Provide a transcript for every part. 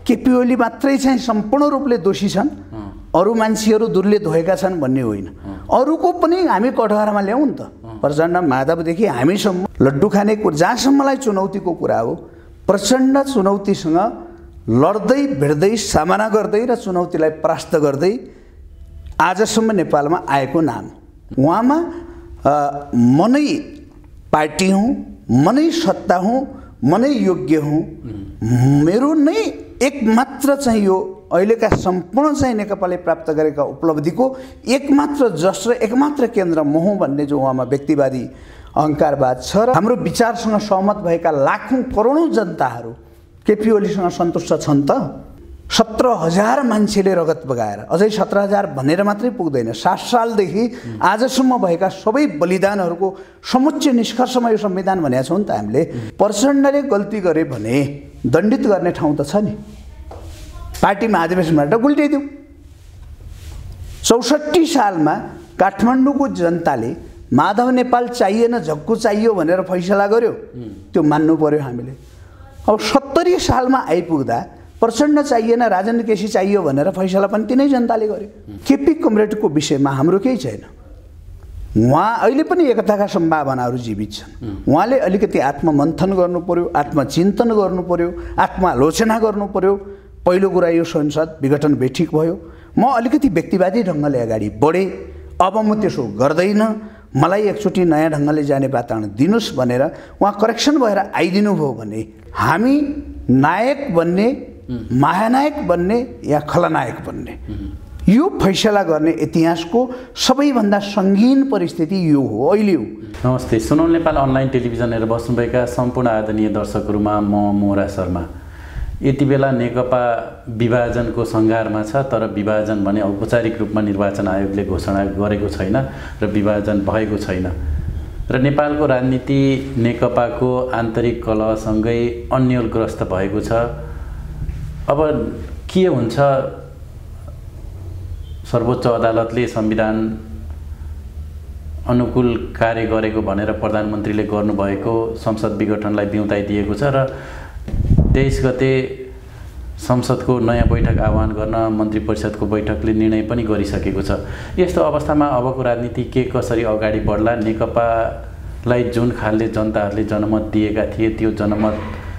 केपी ओली मात्रै चाहिँ सम्पूर्ण रूपले दोषी छन्, अरू मान्छेहरू दुर्ले धोएका छन् भन्ने होइन। अरूको पनि हामी कठघरामा ल्याउँ नि त। प्रचण्ड माधवदेखि हामीसम्म लड्डु खाने जहाँसम्मलाई चुनौतीको कुरा हो, प्रचण्ड चुनौतीसँग लड्दै भिड्दै सामना गर्दै र चुनौतीलाई परास्त गर्दै आजसम्म नेपालमा आएको नाम। उहाँमा म नै पार्टी हुँ, म नै सत्ता हुँ, म नै योग्य हुँ, मेरो नै एकमात्र चाहिँ यो अहिलेका सम्पूर्ण चाहिँ नेकपाले प्राप्त गरेका उपलब्धिको एकमात्र जस र एकमात्र केन्द्र म हुँ भन्ने जो उहाँमा व्यक्तिवादी अहङ्कारवाद छ र हाम्रो विचारसँग सहमत भएका लाखौँ करोडौँ जनताहरू केपी ओलीसँग सन्तुष्ट छन् त। 17,000 मान्छेले रगत बगाएर, अझै 17,000 भनेर मात्रै पुग्दैन, 7 सालदेखि आजसम्म भएका सबै बलिदानहरूको समुच्च निष्कर्षमा यो संविधान भनेका छौँ नि त हामीले। प्रचण्डले गल्ती गरे भने दण्डित गर्ने ठाउँ त छ नि, पार्टी महाधिवेशनबाट गुल्टाइदिउँ। 64 सालमा काठमाडौँको जनताले माधव नेपाल चाहिएन झक्कु चाहियो भनेर फैसला गर्यो, त्यो मान्नु पर्यो हामीले। अब 70 सालमा आइपुग्दा प्रचण्ड चाहिएन राजेन्द्र केसी चाहियो भनेर फैसला पनि तिनै जनताले गर्यो। केपी कमरेडको विषयमा हाम्रो केही छैन, उहाँ अहिले पनि एकताका सम्भावनाहरू जीवित छन्। उहाँले अलिकति आत्ममन्थन गर्नु पर्यो, आत्मचिन्तन गर्नु पर्यो, आत्मालोचना गर्नु पर्यो। पहिलो कुरा यो संसद विघटन बेठिक भयो, म अलिकति व्यक्तिवादी ढङ्गले अगाडि बढेँ, अब म त्यसो गर्दैन, मलाई एकचोटि नयाँ ढङ्गले जाने वातावरण दिनुहोस् भनेर उहाँ करेक्सन भएर आइदिनु भयो भने हामी नायक बन्ने, महानायक बन्ने या खलनायक बन्ने, यो फैसला गर्ने इतिहासको सबैभन्दा सङ्गीन परिस्थिति यो हो अहिले हो। नमस्ते, सुनौल नेपाल अनलाइन टेलिभिजन हेरेर बस्नुभएका सम्पूर्ण आदरणीय दर्शकहरूमा म मोहरा शर्मा। यति बेला नेकपा विभाजनको सङ्घारमा छ, तर विभाजन भने औपचारिक रूपमा निर्वाचन आयोगले घोषणा गरेको छैन र विभाजन भएको छैन र नेपालको राजनीति नेकपाको आन्तरिक कलहसँगै अन्यलग्रस्त भएको छ। अब के हुन्छ, सर्वोच्च अदालतले संविधान अनुकूल कार्य गरेको भनेर प्रधानमन्त्रीले गर्नुभएको संसद विघटनलाई बिउताइदिएको छ र 23 गते संसदको नयाँ बैठक आह्वान गर्न मन्त्री परिषदको बैठकले निर्णय पनि गरिसकेको छ। यस्तो अवस्थामा अबको राजनीति के कसरी अगाडि बढ्ला? नेकपालाई जुन खालले जनताहरूले जनमत दिएका थिए त्यो जनमत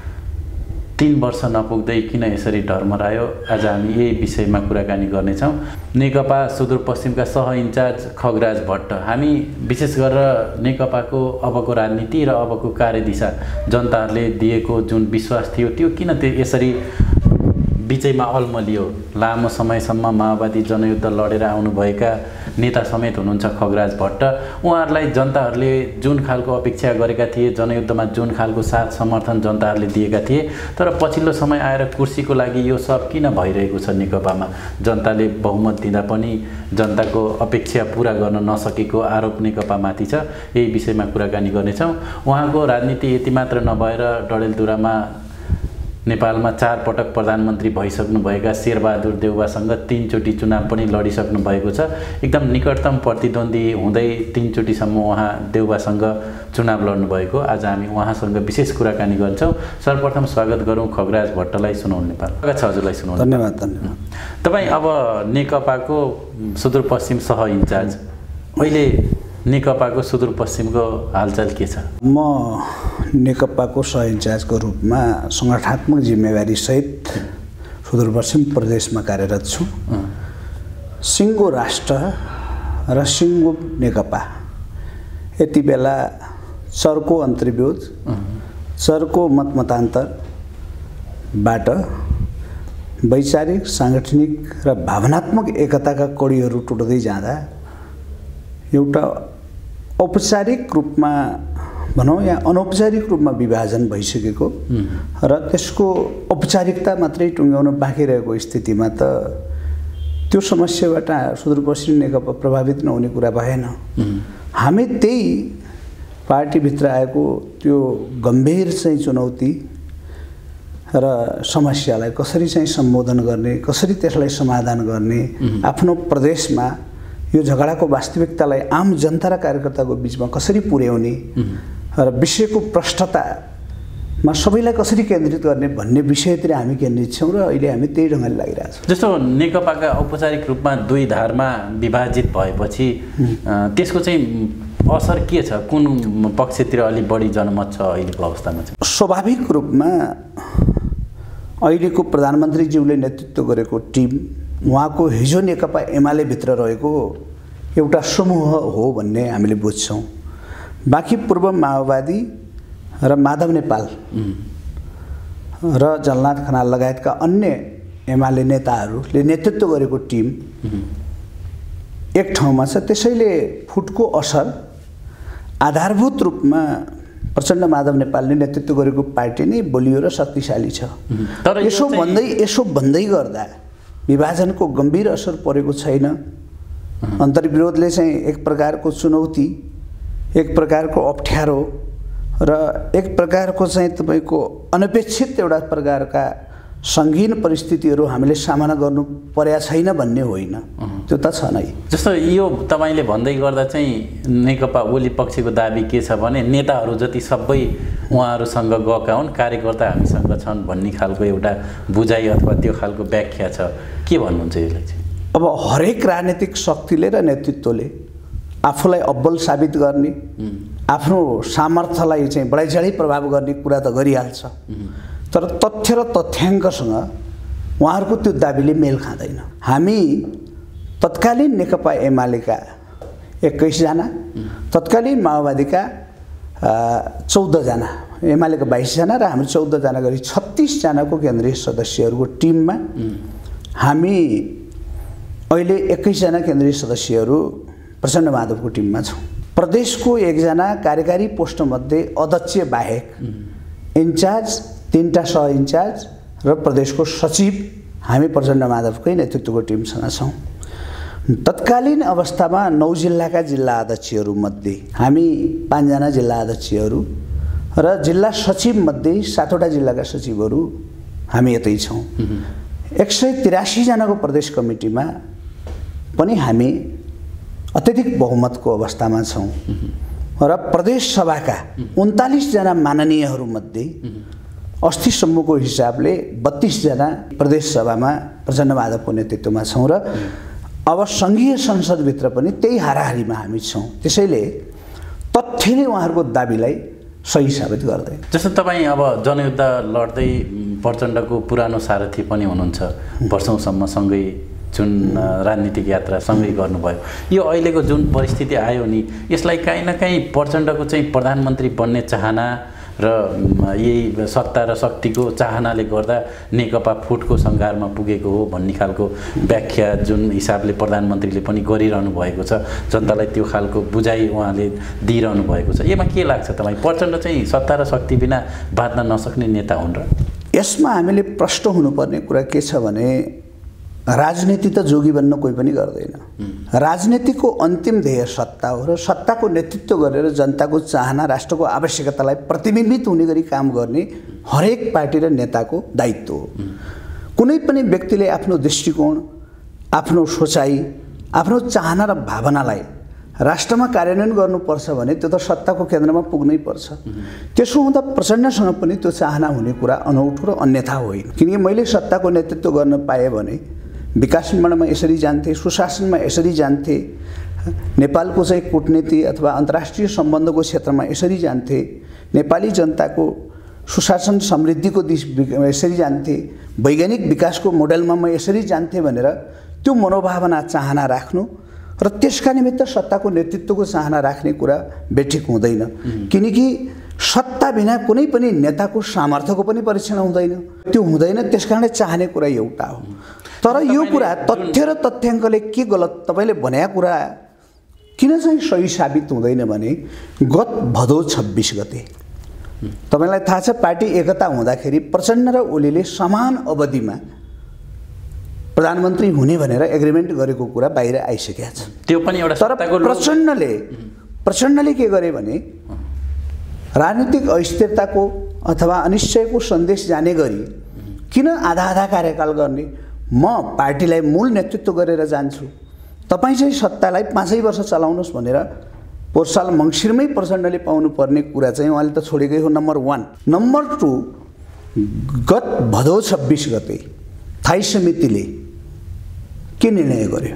3 वर्ष नपुग्दै किन यसरी ढर्मरायो? आज हामी यही विषयमा कुराकानी गर्नेछौँ। नेकपा सुदूरपश्चिमका सह इन्चार्ज खगराज भट्ट, हामी विशेष गरेर नेकपाको अबको राजनीति र अबको कार्यदिशा जनताहरूले दिएको जुन विश्वास थियो त्यो किन यसरी बिचैमा अल्मलियो? लामो समयसम्म माओवादी जनयुद्ध लडेर आउनुभएका नेता समेत हुनुहुन्छ खगराज भट्ट। उहाँहरूलाई जनताहरूले जुन खालको अपेक्षा गरेका थिए, जनयुद्धमा जुन खालको साथ समर्थन जनताहरूले दिएका थिए, तर पछिल्लो समय आएर कुर्सीको लागि यो सब किन भइरहेको छ? नेकपामा जनताले बहुमत दिँदा पनि जनताको अपेक्षा पुरा गर्न नसकेको आरोप नेकपामाथि छ। यही विषयमा कुराकानी गर्नेछौँ। उहाँको राजनीति यति मात्र नभएर डडेलधुरामा नेपालमा 4 पटक प्रधानमन्त्री भइसक्नुभएका शेरबहादुर देउवासँग 3 चोटि चुनाव पनि लडिसक्नु भएको छ। एकदम निकटतम प्रतिद्वन्दी हुँदै 3 चोटिसम्म उहाँ देउवासँग चुनाव लड्नुभएको। आज हामी उहाँसँग विशेष कुराकानी गर्छौँ। सर्वप्रथम स्वागत गरौँ खगराज भट्टलाई सुनौल नेपाल। स्वागत छ हजुरलाई सुनौल। धन्यवाद धन्यवाद। तपाईँ अब नेकपाको सुदूरपश्चिम सह इन्चार्ज, अहिले नेकपाको सुदूरपश्चिमको हालचाल के छ? म नेकपाको सह इन्चार्जको रूपमा सङ्गठनात्मक जिम्मेवारी सहित सुदूरपश्चिम प्रदेशमा कार्यरत छु। सिङ्गो राष्ट्र र सिङ्गो नेकपा यति बेला चर्को अन्तर्विरोध, चर्को मतमतान्तरबाट वैचारिक, साङ्गठनिक र भावनात्मक एकताका कडीहरू टुट्दै जाँदा एउटा औपचारिक रूपमा भनौँ या अनौपचारिक रूपमा विभाजन भइसकेको र त्यसको औपचारिकता मात्रै टुङ्ग्याउन बाँकी रहेको स्थितिमा त त्यो समस्याबाट सुदूरपश्चिम नेकपा प्रभावित नहुने कुरा भएन। हामी त्यही पार्टीभित्र आएको त्यो गम्भीर चाहिँ चुनौती र समस्यालाई कसरी चाहिँ सम्बोधन गर्ने, कसरी त्यसलाई समाधान गर्ने, आफ्नो प्रदेशमा यो झगडाको वास्तविकतालाई आम जनता र कार्यकर्ताको बिचमा कसरी पुर्याउने र विषयको प्रष्टता मा सबैलाई कसरी केन्द्रित गर्ने भन्ने विषयतिर हामी केन्द्रित छौँ र अहिले हामी त्यही ढङ्गले लागिरहेको छौँ। जस्तो नेकपाका औपचारिक रूपमा दुई धारमा विभाजित भएपछि त्यसको चाहिँ असर के छ, कुन पक्षतिर अलि बढी जनमत छ अहिलेको अवस्थामा चाहिँ? स्वाभाविक रूपमा अहिलेको प्रधानमन्त्रीज्यूले नेतृत्व गरेको टिम उहाँको हिजो नेकपा एमाले भित्र रहेको एउटा समूह हो भन्ने हामीले बुझ्छौँ। बाँकी पूर्व माओवादी र माधव नेपाल र जलनाथ खनाल लगायतका अन्य एमाले नेताहरूले नेतृत्व गरेको टिम एक ठाउँमा छ। त्यसैले फुटको असर आधारभूत रूपमा प्रचण्ड माधव नेपालले नेतृत्व गरेको पार्टी नै बलियो र शक्तिशाली छ। तर यसो भन्दै गर्दा विभाजनको गम्भीर असर परेको छैन। अन्तर्विरोधले चाहिँ एक प्रकारको चुनौती, एक प्रकारको अप्ठ्यारो र एक प्रकारको चाहिँ तपाईँको अनपेक्षित एउटा प्रकारका सङ्गीन परिस्थितिहरू हामीले सामना गर्नु परेको छैन भन्ने होइन, त्यो त छ नै। जस्तो यो तपाईँले भन्दै गर्दा चाहिँ नेकपा ओली पक्षको दाबी के छ भने नेताहरू जति सबै उहाँहरूसँग गएका हुन्, कार्यकर्ता हामीसँग छन् भन्ने खालको एउटा बुझाइ अथवा त्यो खालको व्याख्या छ। के भन्नुहुन्छ यसलाई चाहिँ? अब हरेक राजनीतिक शक्तिले र नेतृत्वले आफूलाई अब्बल साबित गर्ने, आफ्नो सामर्थ्यलाई चाहिँ बढाइचढाइ प्रभाव गर्ने कुरा त गरिहाल्छ। तर तथ्य र तथ्याङ्कसँग उहाँहरूको त्यो दाबीले मेल खाँदैन। हामी तत्कालीन नेकपा एमालेका 21 जना, तत्कालीन माओवादीका 14 जना, एमालेका 22 जना र हामी 14 जना गरी 36 जनाको केन्द्रीय सदस्यहरूको टिममा हामी अहिले 21 जना केन्द्रीय सदस्यहरू प्रचण्ड माधवको टिममा छौँ। प्रदेशको 1 जना कार्यकारी पोस्टमध्ये अध्यक्ष बाहेक इन्चार्ज, 3टा सह इन्चार्ज र प्रदेशको सचिव हामी प्रचण्ड माधवकै नेतृत्वको टिमसँग छौँ। तत्कालीन अवस्थामा 9 जिल्लाका जिल्ला अध्यक्षहरूमध्ये हामी 5 जना जिल्ला अध्यक्षहरू र जिल्ला सचिवमध्ये 7वटा जिल्लाका सचिवहरू हामी यतै छौँ। 183 जनाको प्रदेश कमिटीमा पनि हामी अत्यधिक बहुमतको अवस्थामा छौँ र प्रदेश सभाका 39 जना माननीयहरूमध्ये अस्तिसम्मको हिसाबले 32 जना प्रदेश सभामा प्रचण्ड माधवको नेतृत्वमा छौँ र अब सङ्घीय संसदभित्र पनि त्यही हाराहारीमा हामी छौँ। त्यसैले तथ्यले उहाँहरूको दाबीलाई सही साबित गर्दैन। जस्तो तपाईँ अब जनयुद्ध लड्दै प्रचण्डको पुरानो सारथी पनि हुनुहुन्छ, वर्षौँसम्म सँगै जुन राजनीतिक यात्रा सँगै गर्नुभयो। यो अहिलेको जुन परिस्थिति आयो नि, यसलाई काहीँ न काहीँ प्रचण्डको चाहिँ प्रधानमन्त्री बन्ने चाहना र यही सत्ता र शक्तिको चाहनाले गर्दा नेकपा फुटको सङ्घारमा पुगेको हो भन्ने खालको व्याख्या जुन हिसाबले प्रधानमन्त्रीले पनि गरिरहनु भएको छ, जनतालाई त्यो खालको बुझाइ उहाँले दिइरहनु भएको छ। यसमा के लाग्छ तपाईँ? प्रचण्ड चाहिँ सत्ता र शक्ति बिना बाँच्न नसक्ने नेता हुन् र? यसमा हामीले प्रष्ट हुनुपर्ने कुरा के छ भने राजनीति त जोगी बन्न कोही पनि गर्दैन। राजनीतिको अन्तिम ध्येय सत्ता हो र सत्ताको नेतृत्व गरेर जनताको चाहना, राष्ट्रको आवश्यकतालाई प्रतिबिम्बित हुने गरी काम गर्ने हरेक पार्टी र नेताको दायित्व हो। कुनै पनि व्यक्तिले आफ्नो दृष्टिकोण, आफ्नो सोचाइ, आफ्नो चाहना र भावनालाई राष्ट्रमा कार्यान्वयन गर्नुपर्छ भने त्यो त सत्ताको केन्द्रमा पुग्नै पर्छ। त्यसो हुँदा प्रचण्डसँग पनि त्यो चाहना हुने कुरा अनौठो र अन्यथा होइन। किनकि मैले सत्ताको नेतृत्व गर्न पाएँ भने विकास निर्माणमा यसरी जान्थे, सुशासनमा यसरी जान्थे, नेपालको चाहिँ कूटनीति अथवा अन्तर्राष्ट्रिय सम्बन्धको क्षेत्रमा यसरी जान्थे, नेपाली जनताको सुशासन समृद्धिको दिश यसरी जान्थे, वैज्ञानिक विकासको मोडेलमा म यसरी जान्थे भनेर त्यो मनोभावना चाहना राख्नु र त्यसका निमित्त सत्ताको नेतृत्वको चाहना राख्ने कुरा बेठिक हुँदैन। किनकि सत्ता बिना कुनै पनि नेताको सामर्थ्यको पनि परीक्षण हुँदैन, त्यो हुँदैन। त्यसकारणले चाहने कुरा एउटा हो। तर यो कुरा तथ्य र तथ्याङ्कले के गलत तपाईँले भनेको कुरा किन चाहिँ सही साबित हुँदैन भने गत भदौ 26 गते तपाईँलाई थाहा छ पार्टी एकता हुँदाखेरि प्रचण्ड र ओलीले समान अवधिमा प्रधानमन्त्री हुने भनेर एग्रिमेन्ट गरेको कुरा बाहिर आइसकेको छ। त्यो पनि एउटा तर प्रचण्डले के गरे भने राजनीतिक अस्थिरताको अथवा अनिश्चयको सन्देश जाने गरी किन आधा आधा कार्यकाल गर्ने, म पार्टीलाई मूल नेतृत्व गरेर जान्छु, तपाईँ चाहिँ सत्तालाई 5 वर्ष चलाउनुहोस् भनेर पोहोर साल मङ्सिरमै प्रचण्डले पाउनुपर्ने कुरा चाहिँ उहाँले त छोडेकै हो, नम्बर 1। नम्बर 2, गत भदौ 26 गते स्थायी समितिले के निर्णय गर्यो?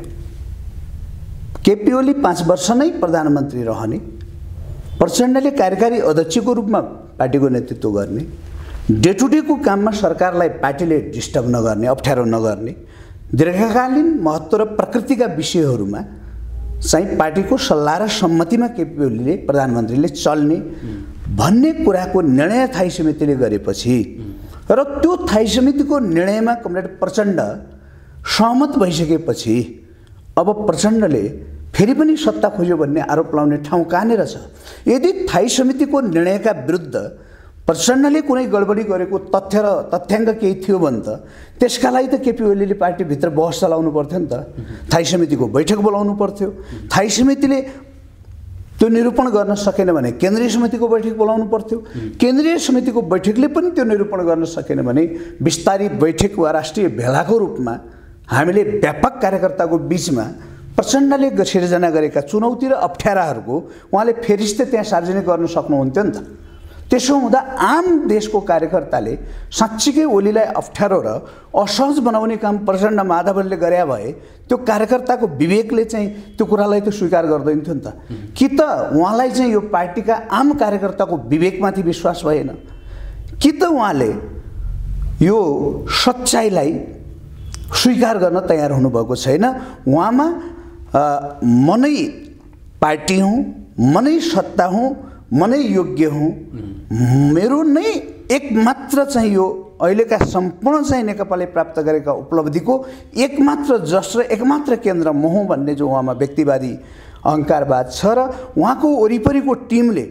केपी ओली 5 वर्ष नै प्रधानमन्त्री रहने, प्रचण्डले कार्यकारी अध्यक्षको रूपमा पार्टीको नेतृत्व गर्ने, डे टु डेको काममा सरकारलाई पार्टीले डिस्टर्ब नगर्ने, अप्ठ्यारो नगर्ने, दीर्घकालीन महत्त्व र प्रकृतिका विषयहरूमा चाहिँ पार्टीको सल्लाह र सम्मतिमा केपी ओलीले प्रधानमन्त्रीले चल्ने भन्ने कुराको निर्णय स्थायी समितिले गरेपछि र त्यो स्थायी समितिको निर्णयमा कमरेड प्रचण्ड सहमत भइसकेपछि अब प्रचण्डले फेरि पनि सत्ता खोज्यो भन्ने आरोप लाउने ठाउँ कहाँनिर छ? यदि स्थायी समितिको निर्णयका विरुद्ध प्रचण्डले कुनै गडबडी गरेको तथ्य र तथ्याङ्क केही थियो भने त त्यसका लागि त केपी ओलीले पार्टीभित्र बहस चलाउनु पर्थ्यो नि त, स्थायी समितिको बैठक बोलाउनु पर्थ्यो। स्थायी समितिले त्यो निरूपण गर्न सकेन भने केन्द्रीय समितिको बैठक बोलाउनु पर्थ्यो। केन्द्रीय समितिको बैठकले पनि त्यो निरूपण गर्न सकेन भने विस्तारित बैठक वा राष्ट्रिय भेलाको रूपमा हामीले व्यापक कार्यकर्ताको बीचमा प्रचण्डले सिर्जना गरेका चुनौती र अप्ठ्याराहरूको उहाँले फेरिस्ते त्यहाँ सार्वजनिक गर्न सक्नुहुन्थ्यो नि त। त्यसो हुँदा आम देशको कार्यकर्ताले साँच्चीकै ओलीलाई अप्ठ्यारो र असहज बनाउने काम प्रचण्ड माधवले गरे भए त्यो कार्यकर्ताको विवेकले चाहिँ त्यो कुरालाई त स्वीकार गर्दैन थियो नि त। कि त उहाँलाई चाहिँ यो पार्टीका आम कार्यकर्ताको विवेकमाथि विश्वास भएन, कि त उहाँले यो सच्चाइलाई स्वीकार गर्न तयार हुनुभएको छैन। उहाँमा म नै पार्टी हुँ, म नै सत्ता हुँ, म नै योग्य हुँ, मेरो नै एकमात्र चाहिँ यो अहिलेका सम्पूर्ण चाहिँ नेकपाले प्राप्त गरेका उपलब्धिको एकमात्र जस र एकमात्र केन्द्र म हुँ भन्ने जो उहाँमा व्यक्तिवादी अहङ्कारवाद छ र उहाँको वरिपरिको टिमले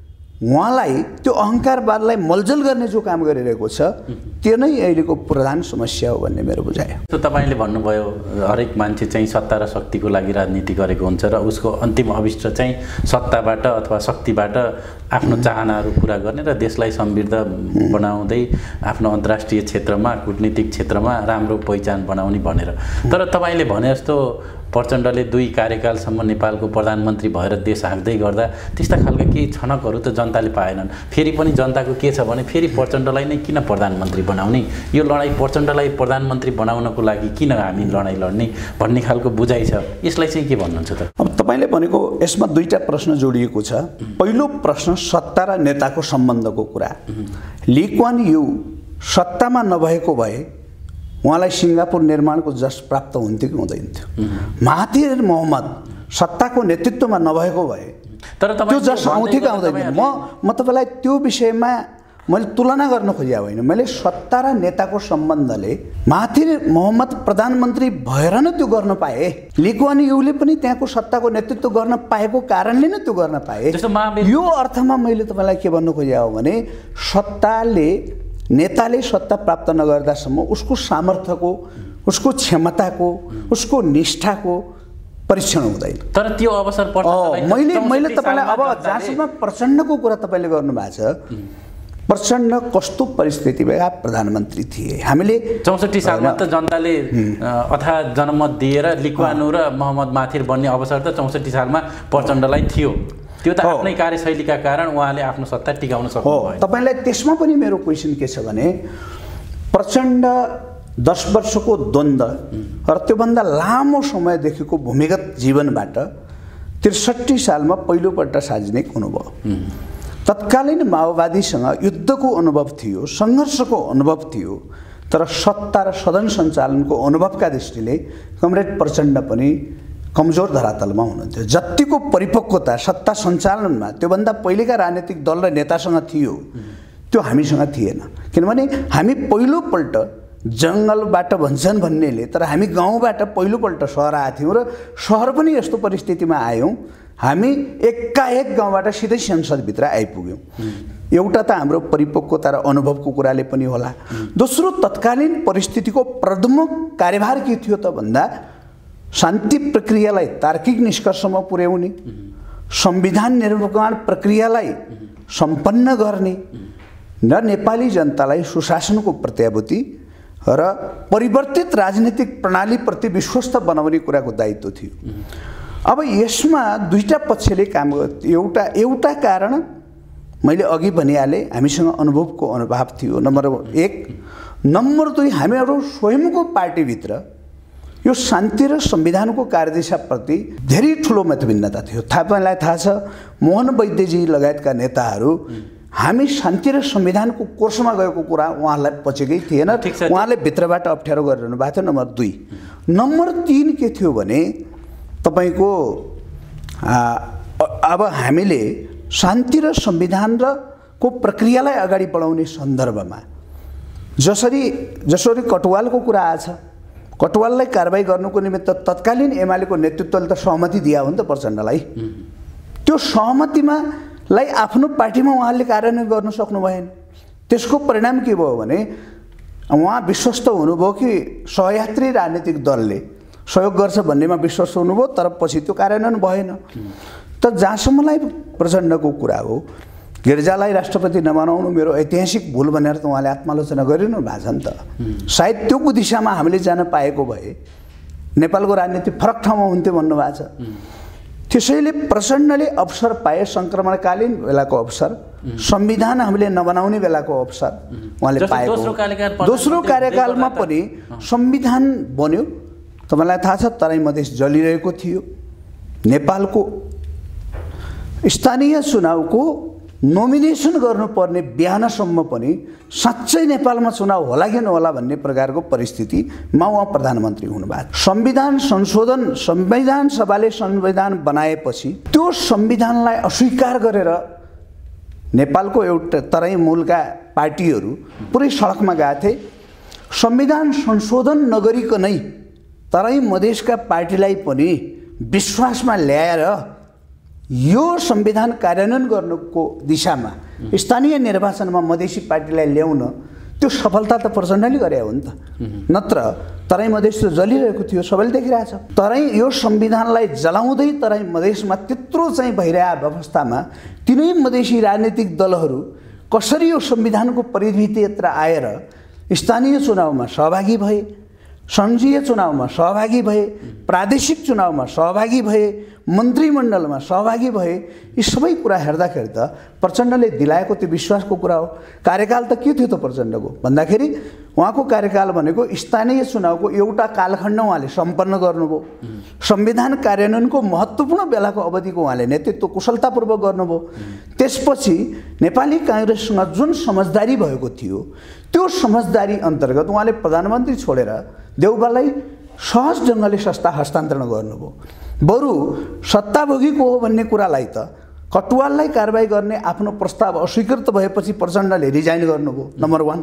उहाँलाई त्यो अहङ्कारवादलाई मलजल गर्ने जो काम गरिरहेको छ त्यो नै अहिलेको प्रधान समस्या हो भन्ने मेरो बुझाइ हो। तो तपाईले भन्नुभयो हरेक मान्छे चाहिँ सत्ता र शक्तिको लागि राजनीति गरेको हुन्छ र उसको अन्तिम अभिष्ट चाहिँ सत्ताबाट अथवा शक्तिबाट आफ्नो चाहनाहरू पूरा गर्ने र देशलाई समृद्ध बनाउँदै आफ्नो अन्तर्राष्ट्रिय क्षेत्रमा कूटनीतिक क्षेत्रमा राम्रो पहिचान बनाउने भनेर। तर तपाईले भने जस्तो प्रचण्डले 2 कार्यकालसम्म नेपालको प्रधानमन्त्री भएर देश हाँक्दै गर्दा त्यस्ता खालका केही छनकहरू त जनताले पाएनन्। फेरि पनि जनताको के छ भने फेरि प्रचण्डलाई नै किन प्रधानमन्त्री बनाउने, यो लडाई प्रचण्डलाई प्रधानमन्त्री बनाउनको लागि किन हामी लडाई लड्ने भन्ने खालको बुझाइ छ। यसलाई चाहिँ के भन्नुहुन्छ त? अब तपाईले भनेको यसमा 2टा प्रश्न जोडिएको छ। पहिलो प्रश्न सत्ता र नेताको सम्बन्धको कुरा। ली कुआन यू सत्तामा नभएको भए उहाँलाई सिङ्गापुर निर्माणको जस प्राप्त हुन्थ्यो कि हुँदैन थियो। महाथिर मोहम्मद सत्ताको नेतृत्वमा नभएको भए तर त्यो जस आउँथ्यो कि आउँदैन। म तपाईँलाई त्यो विषयमा मैले तुलना गर्न खोजेको होइन। मैले सत्ता र नेताको सम्बन्धले महाथिर मोहम्मद प्रधानमन्त्री भएर नै त्यो गर्न पाए, ली कुआन यूले पनि त्यहाँको सत्ताको नेतृत्व गर्न पाएको कारणले नै त्यो गर्न पाए। यो अर्थमा मैले तपाईँलाई के भन्नु खोजेको भने सत्ताले नेताले सत्ता प्राप्त नगर्दासम्म उसको सामर्थ्यको, उसको क्षमताको, उसको निष्ठाको परीक्षण हुँदैन। तर त्यो अवसर मैले तपाईँलाई अब जहाँसम्म प्रचण्डको कुरा तपाईँले गर्नुभएको छ, प्रचण्ड कस्तो परिस्थितिमा प्रधानमन्त्री थिए। हामीले 64 सालमा त जनताले अथाह जनमत दिएर ली कुआन यू र मोहम्मद महाथिर बन्ने अवसर त 64 सालमा प्रचण्डलाई थियो। त्यो त आफ्नै कार्यशैलीका कारण उहाँले आफ्नो सत्ता टिकाउन सक्नुभयो। तपाईलाई त्यसमा पनि मेरो क्वेसन के छ भने प्रचण्ड 10 वर्षको द्वन्द्व र त्योभन्दा लामो समयदेखिको भूमिगत जीवनबाट 63 सालमा पहिलोपल्ट सार्वजनिक हुनुभयो। तत्कालीन माओवादीसँग युद्धको अनुभव थियो, सङ्घर्षको अनुभव थियो, तर सत्ता र सदन सञ्चालनको अनुभवका दृष्टिले कमरेड प्रचण्ड पनि कमजोर धरातलमा हुनुहुन्थ्यो। जतिको परिपक्वता सत्ता सञ्चालनमा त्योभन्दा पहिलेका राजनीतिक दल र नेतासँग थियो त्यो हामीसँग थिएन। किनभने हामी पहिलोपल्ट जङ्गलबाट भन्छन् भन्नेले, तर हामी गाउँबाट पहिलोपल्ट सहर आएको थियौँ र सहर पनि यस्तो परिस्थितिमा आयौँ हामी एकाएक गाउँबाट सिधै संसदभित्र आइपुग्यौँ। एउटा त हाम्रो परिपक्वता र अनुभवको कुराले पनि होला। दोस्रो तत्कालीन परिस्थितिको प्रमुख कार्यभार के थियो त भन्दा शान्ति प्रक्रियालाई तार्किक निष्कर्षमा पुर्याउने, संविधान निर्माण प्रक्रियालाई सम्पन्न गर्ने र नेपाली जनतालाई सुशासनको प्रत्याभूति र परिवर्तित राजनीतिक प्रणालीप्रति विश्वस्त बनाउने कुराको दायित्व थियो। अब यसमा दुईटा पक्षले काम एउटा कारण मैले अघि भनिहालेँ, हामीसँग अनुभवको अभाव थियो नम्बर 1। नम्बर 2, हामीहरू स्वयंको पार्टीभित्र यो शान्ति र संविधानको कार्यदिशाप्रति धेरै ठुलो मतभिन्नता थियो। तपाईँलाई थाहा छ, मोहन वैद्यजी लगायतका नेताहरू हामी शान्ति र संविधानको कोर्समा गएको कुरा उहाँलाई पचेकै थिएन, उहाँले भित्रबाट अप्ठ्यारो गरिरहनु भएको थियो। नम्बर 2। नम्बर 3 के थियो भने तपाईँको अब हामीले शान्ति र संविधान र को प्रक्रियालाई अगाडि बढाउने सन्दर्भमा जसरी कटुवालको कुरा आछ, कटुवाललाई कारबाही गर्नुको निमित्त तत्कालीन एमालेको नेतृत्वले त सहमति दिया हो नि त प्रचण्डलाई। त्यो सहमतिमा लाई आफ्नो पार्टीमा उहाँले कार्यान्वयन गर्न सक्नु भएन। त्यसको परिणाम के भयो भने उहाँ विश्वस्त हुनुभयो कि सहयात्री राजनीतिक दलले सहयोग गर्छ भन्नेमा विश्वस्त हुनुभयो, तर पछि त्यो कार्यान्वयन भएन। त जहाँसम्मलाई प्रचण्डको कुरा हो, गिर्जालाई राष्ट्रपति नबनाउनु मेरो ऐतिहासिक भूल भनेर त उहाँले आत्मालोचना गरिरहनु भएको छ नि त। सायद त्यो दिशामा हामीले जान पाएको भए नेपालको राजनीति फरक ठाउँमा हुन्थ्यो भन्नुभएको छ। त्यसैले प्रचण्डले अवसर पाए, सङ्क्रमणकालीन बेलाको अवसर, संविधान हामीले नबनाउने बेलाको अवसर उहाँले पाएको। दोस्रो कार्यकालमा पनि संविधान बन्यो। तपाईँलाई थाहा छ, तराई मधेस जलिरहेको थियो। नेपालको स्थानीय चुनावको नोमिनेसन गर्नुपर्ने बिहानसम्म पनि साँच्चै नेपालमा चुनाव होला कि नहोला भन्ने प्रकारको परिस्थितिमा उहाँ प्रधानमन्त्री हुनुभएको। संविधान संशोधन, संविधान सभाले संविधान बनाएपछि त्यो संविधानलाई अस्वीकार गरेर नेपालको एउटा तराई मूलका पार्टीहरू पुरै सडकमा गएका थिए। संविधान संशोधन नगरिकनै तराई मधेसका पार्टीलाई पनि विश्वासमा ल्याएर यो संविधान कार्यान्वयन गर्नुको दिशामा स्थानीय निर्वाचनमा मधेसी पार्टीलाई ल्याउन त्यो सफलता त प्रचण्डले गरे हो नि त। नत्र तराई मधेस त जलिरहेको थियो, सबैले देखिरहेछ। तराई यो संविधानलाई जलाउँदै तराई मधेसमा त्यत्रो चाहिँ भइरहेको अवस्थामा तिनै मधेसी राजनीतिक दलहरू कसरी यो संविधानको परिधिभित्र आएर स्थानीय चुनावमा सहभागी भए, संघीय चुनावमा सहभागी भए, प्रादेशिक चुनावमा सहभागी भए, मन्त्रीमण्डलमा सहभागी भए, यी सबै कुरा हेर्दाखेरि त प्रचण्डले दिलाएको त्यो विश्वासको कुरा हो। कार्यकाल त के थियो त प्रचण्डको भन्दाखेरि उहाँको कार्यकाल भनेको स्थानीय चुनावको एउटा कालखण्ड उहाँले सम्पन्न गर्नुभयो। संविधान कार्यान्वयनको महत्त्वपूर्ण बेलाको अवधिको उहाँले नेतृत्व कुशलतापूर्वक गर्नुभयो। त्यसपछि नेपाली काङ्ग्रेससँग जुन समझदारी भएको थियो त्यो समझदारी अन्तर्गत उहाँले प्रधानमन्त्री छोडेर देउबालाई सहज ढङ्गले सत्ता हस्तान्तरण गर्नुभयो। बरु सत्ताभोगीको हो भन्ने कुरालाई त कटुवाललाई कारबाही गर्ने आफ्नो प्रस्ताव अस्वीकृत भएपछि प्रचण्डले रिजाइन गर्नुभयो। नम्बर 1।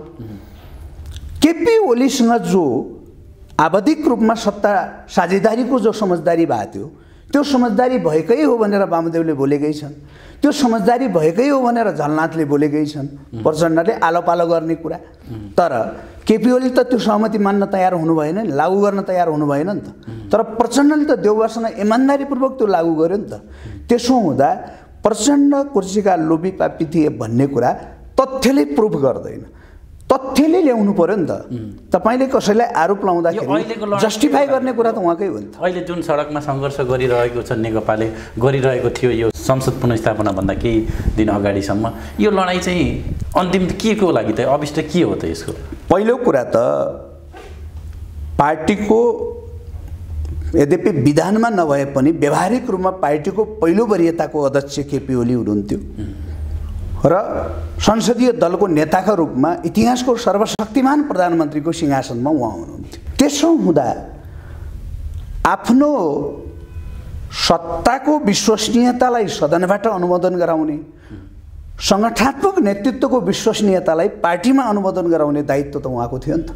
केपी ओलीसँग जो आवधिक रूपमा सत्ता साझेदारीको जो समझदारी भएको थियो त्यो समझदारी भएकै हो भनेर वामदेवले बोलेकै छन्, त्यो समझदारी भएकै हो भनेर झलनाथले बोलेकै छन् प्रचण्डले आलो पालो गर्ने कुरा। तर केपी ओली त त्यो सहमति मान्न तयार हुनु भएन नि, लागू गर्न तयार हुनु भएन नि त। तर प्रचण्डले त देउबासँग इमान्दारीपूर्वक त्यो लागू गर्यो नि त। त्यसो हुँदा प्रचण्ड कुर्सीका लोभी पापी थिए भन्ने कुरा तथ्यले प्रुफ गर्दैन, तथ्यले ल्याउनु पर्यो नि त। तपाईँले कसैलाई आरोप लाउँदाखेरि जस्टिफाई गर्ने कुरा त उहाँकै हो नि त। अहिले जुन सडकमा सङ्घर्ष गरिरहेको छ नेकपाले गरिरहेको थियो यो संसद पुनर्स्थापनाभन्दा केही दिन अगाडिसम्म, यो लडाइँ चाहिँ अन्तिम के को लागि त अभिष्ट के हो त यसको? पहिलो कुरा त पार्टीको यद्यपि विधानमा नभए पनि व्यावहारिक रूपमा पार्टीको पहिलो वरियताको अध्यक्ष केपी ओली हुनुहुन्थ्यो र संसदीय दलको नेताका रूपमा इतिहासको सर्वशक्तिमान प्रधानमन्त्रीको सिंहासनमा उहाँ हुनुहुन्थ्यो। त्यसो हुँदा आफ्नो सत्ताको विश्वसनीयतालाई सदनबाट अनुमोदन गराउने, सङ्गठनात्मक नेतृत्वको विश्वसनीयतालाई पार्टीमा अनुमोदन गराउने दायित्व त उहाँको थियो नि त।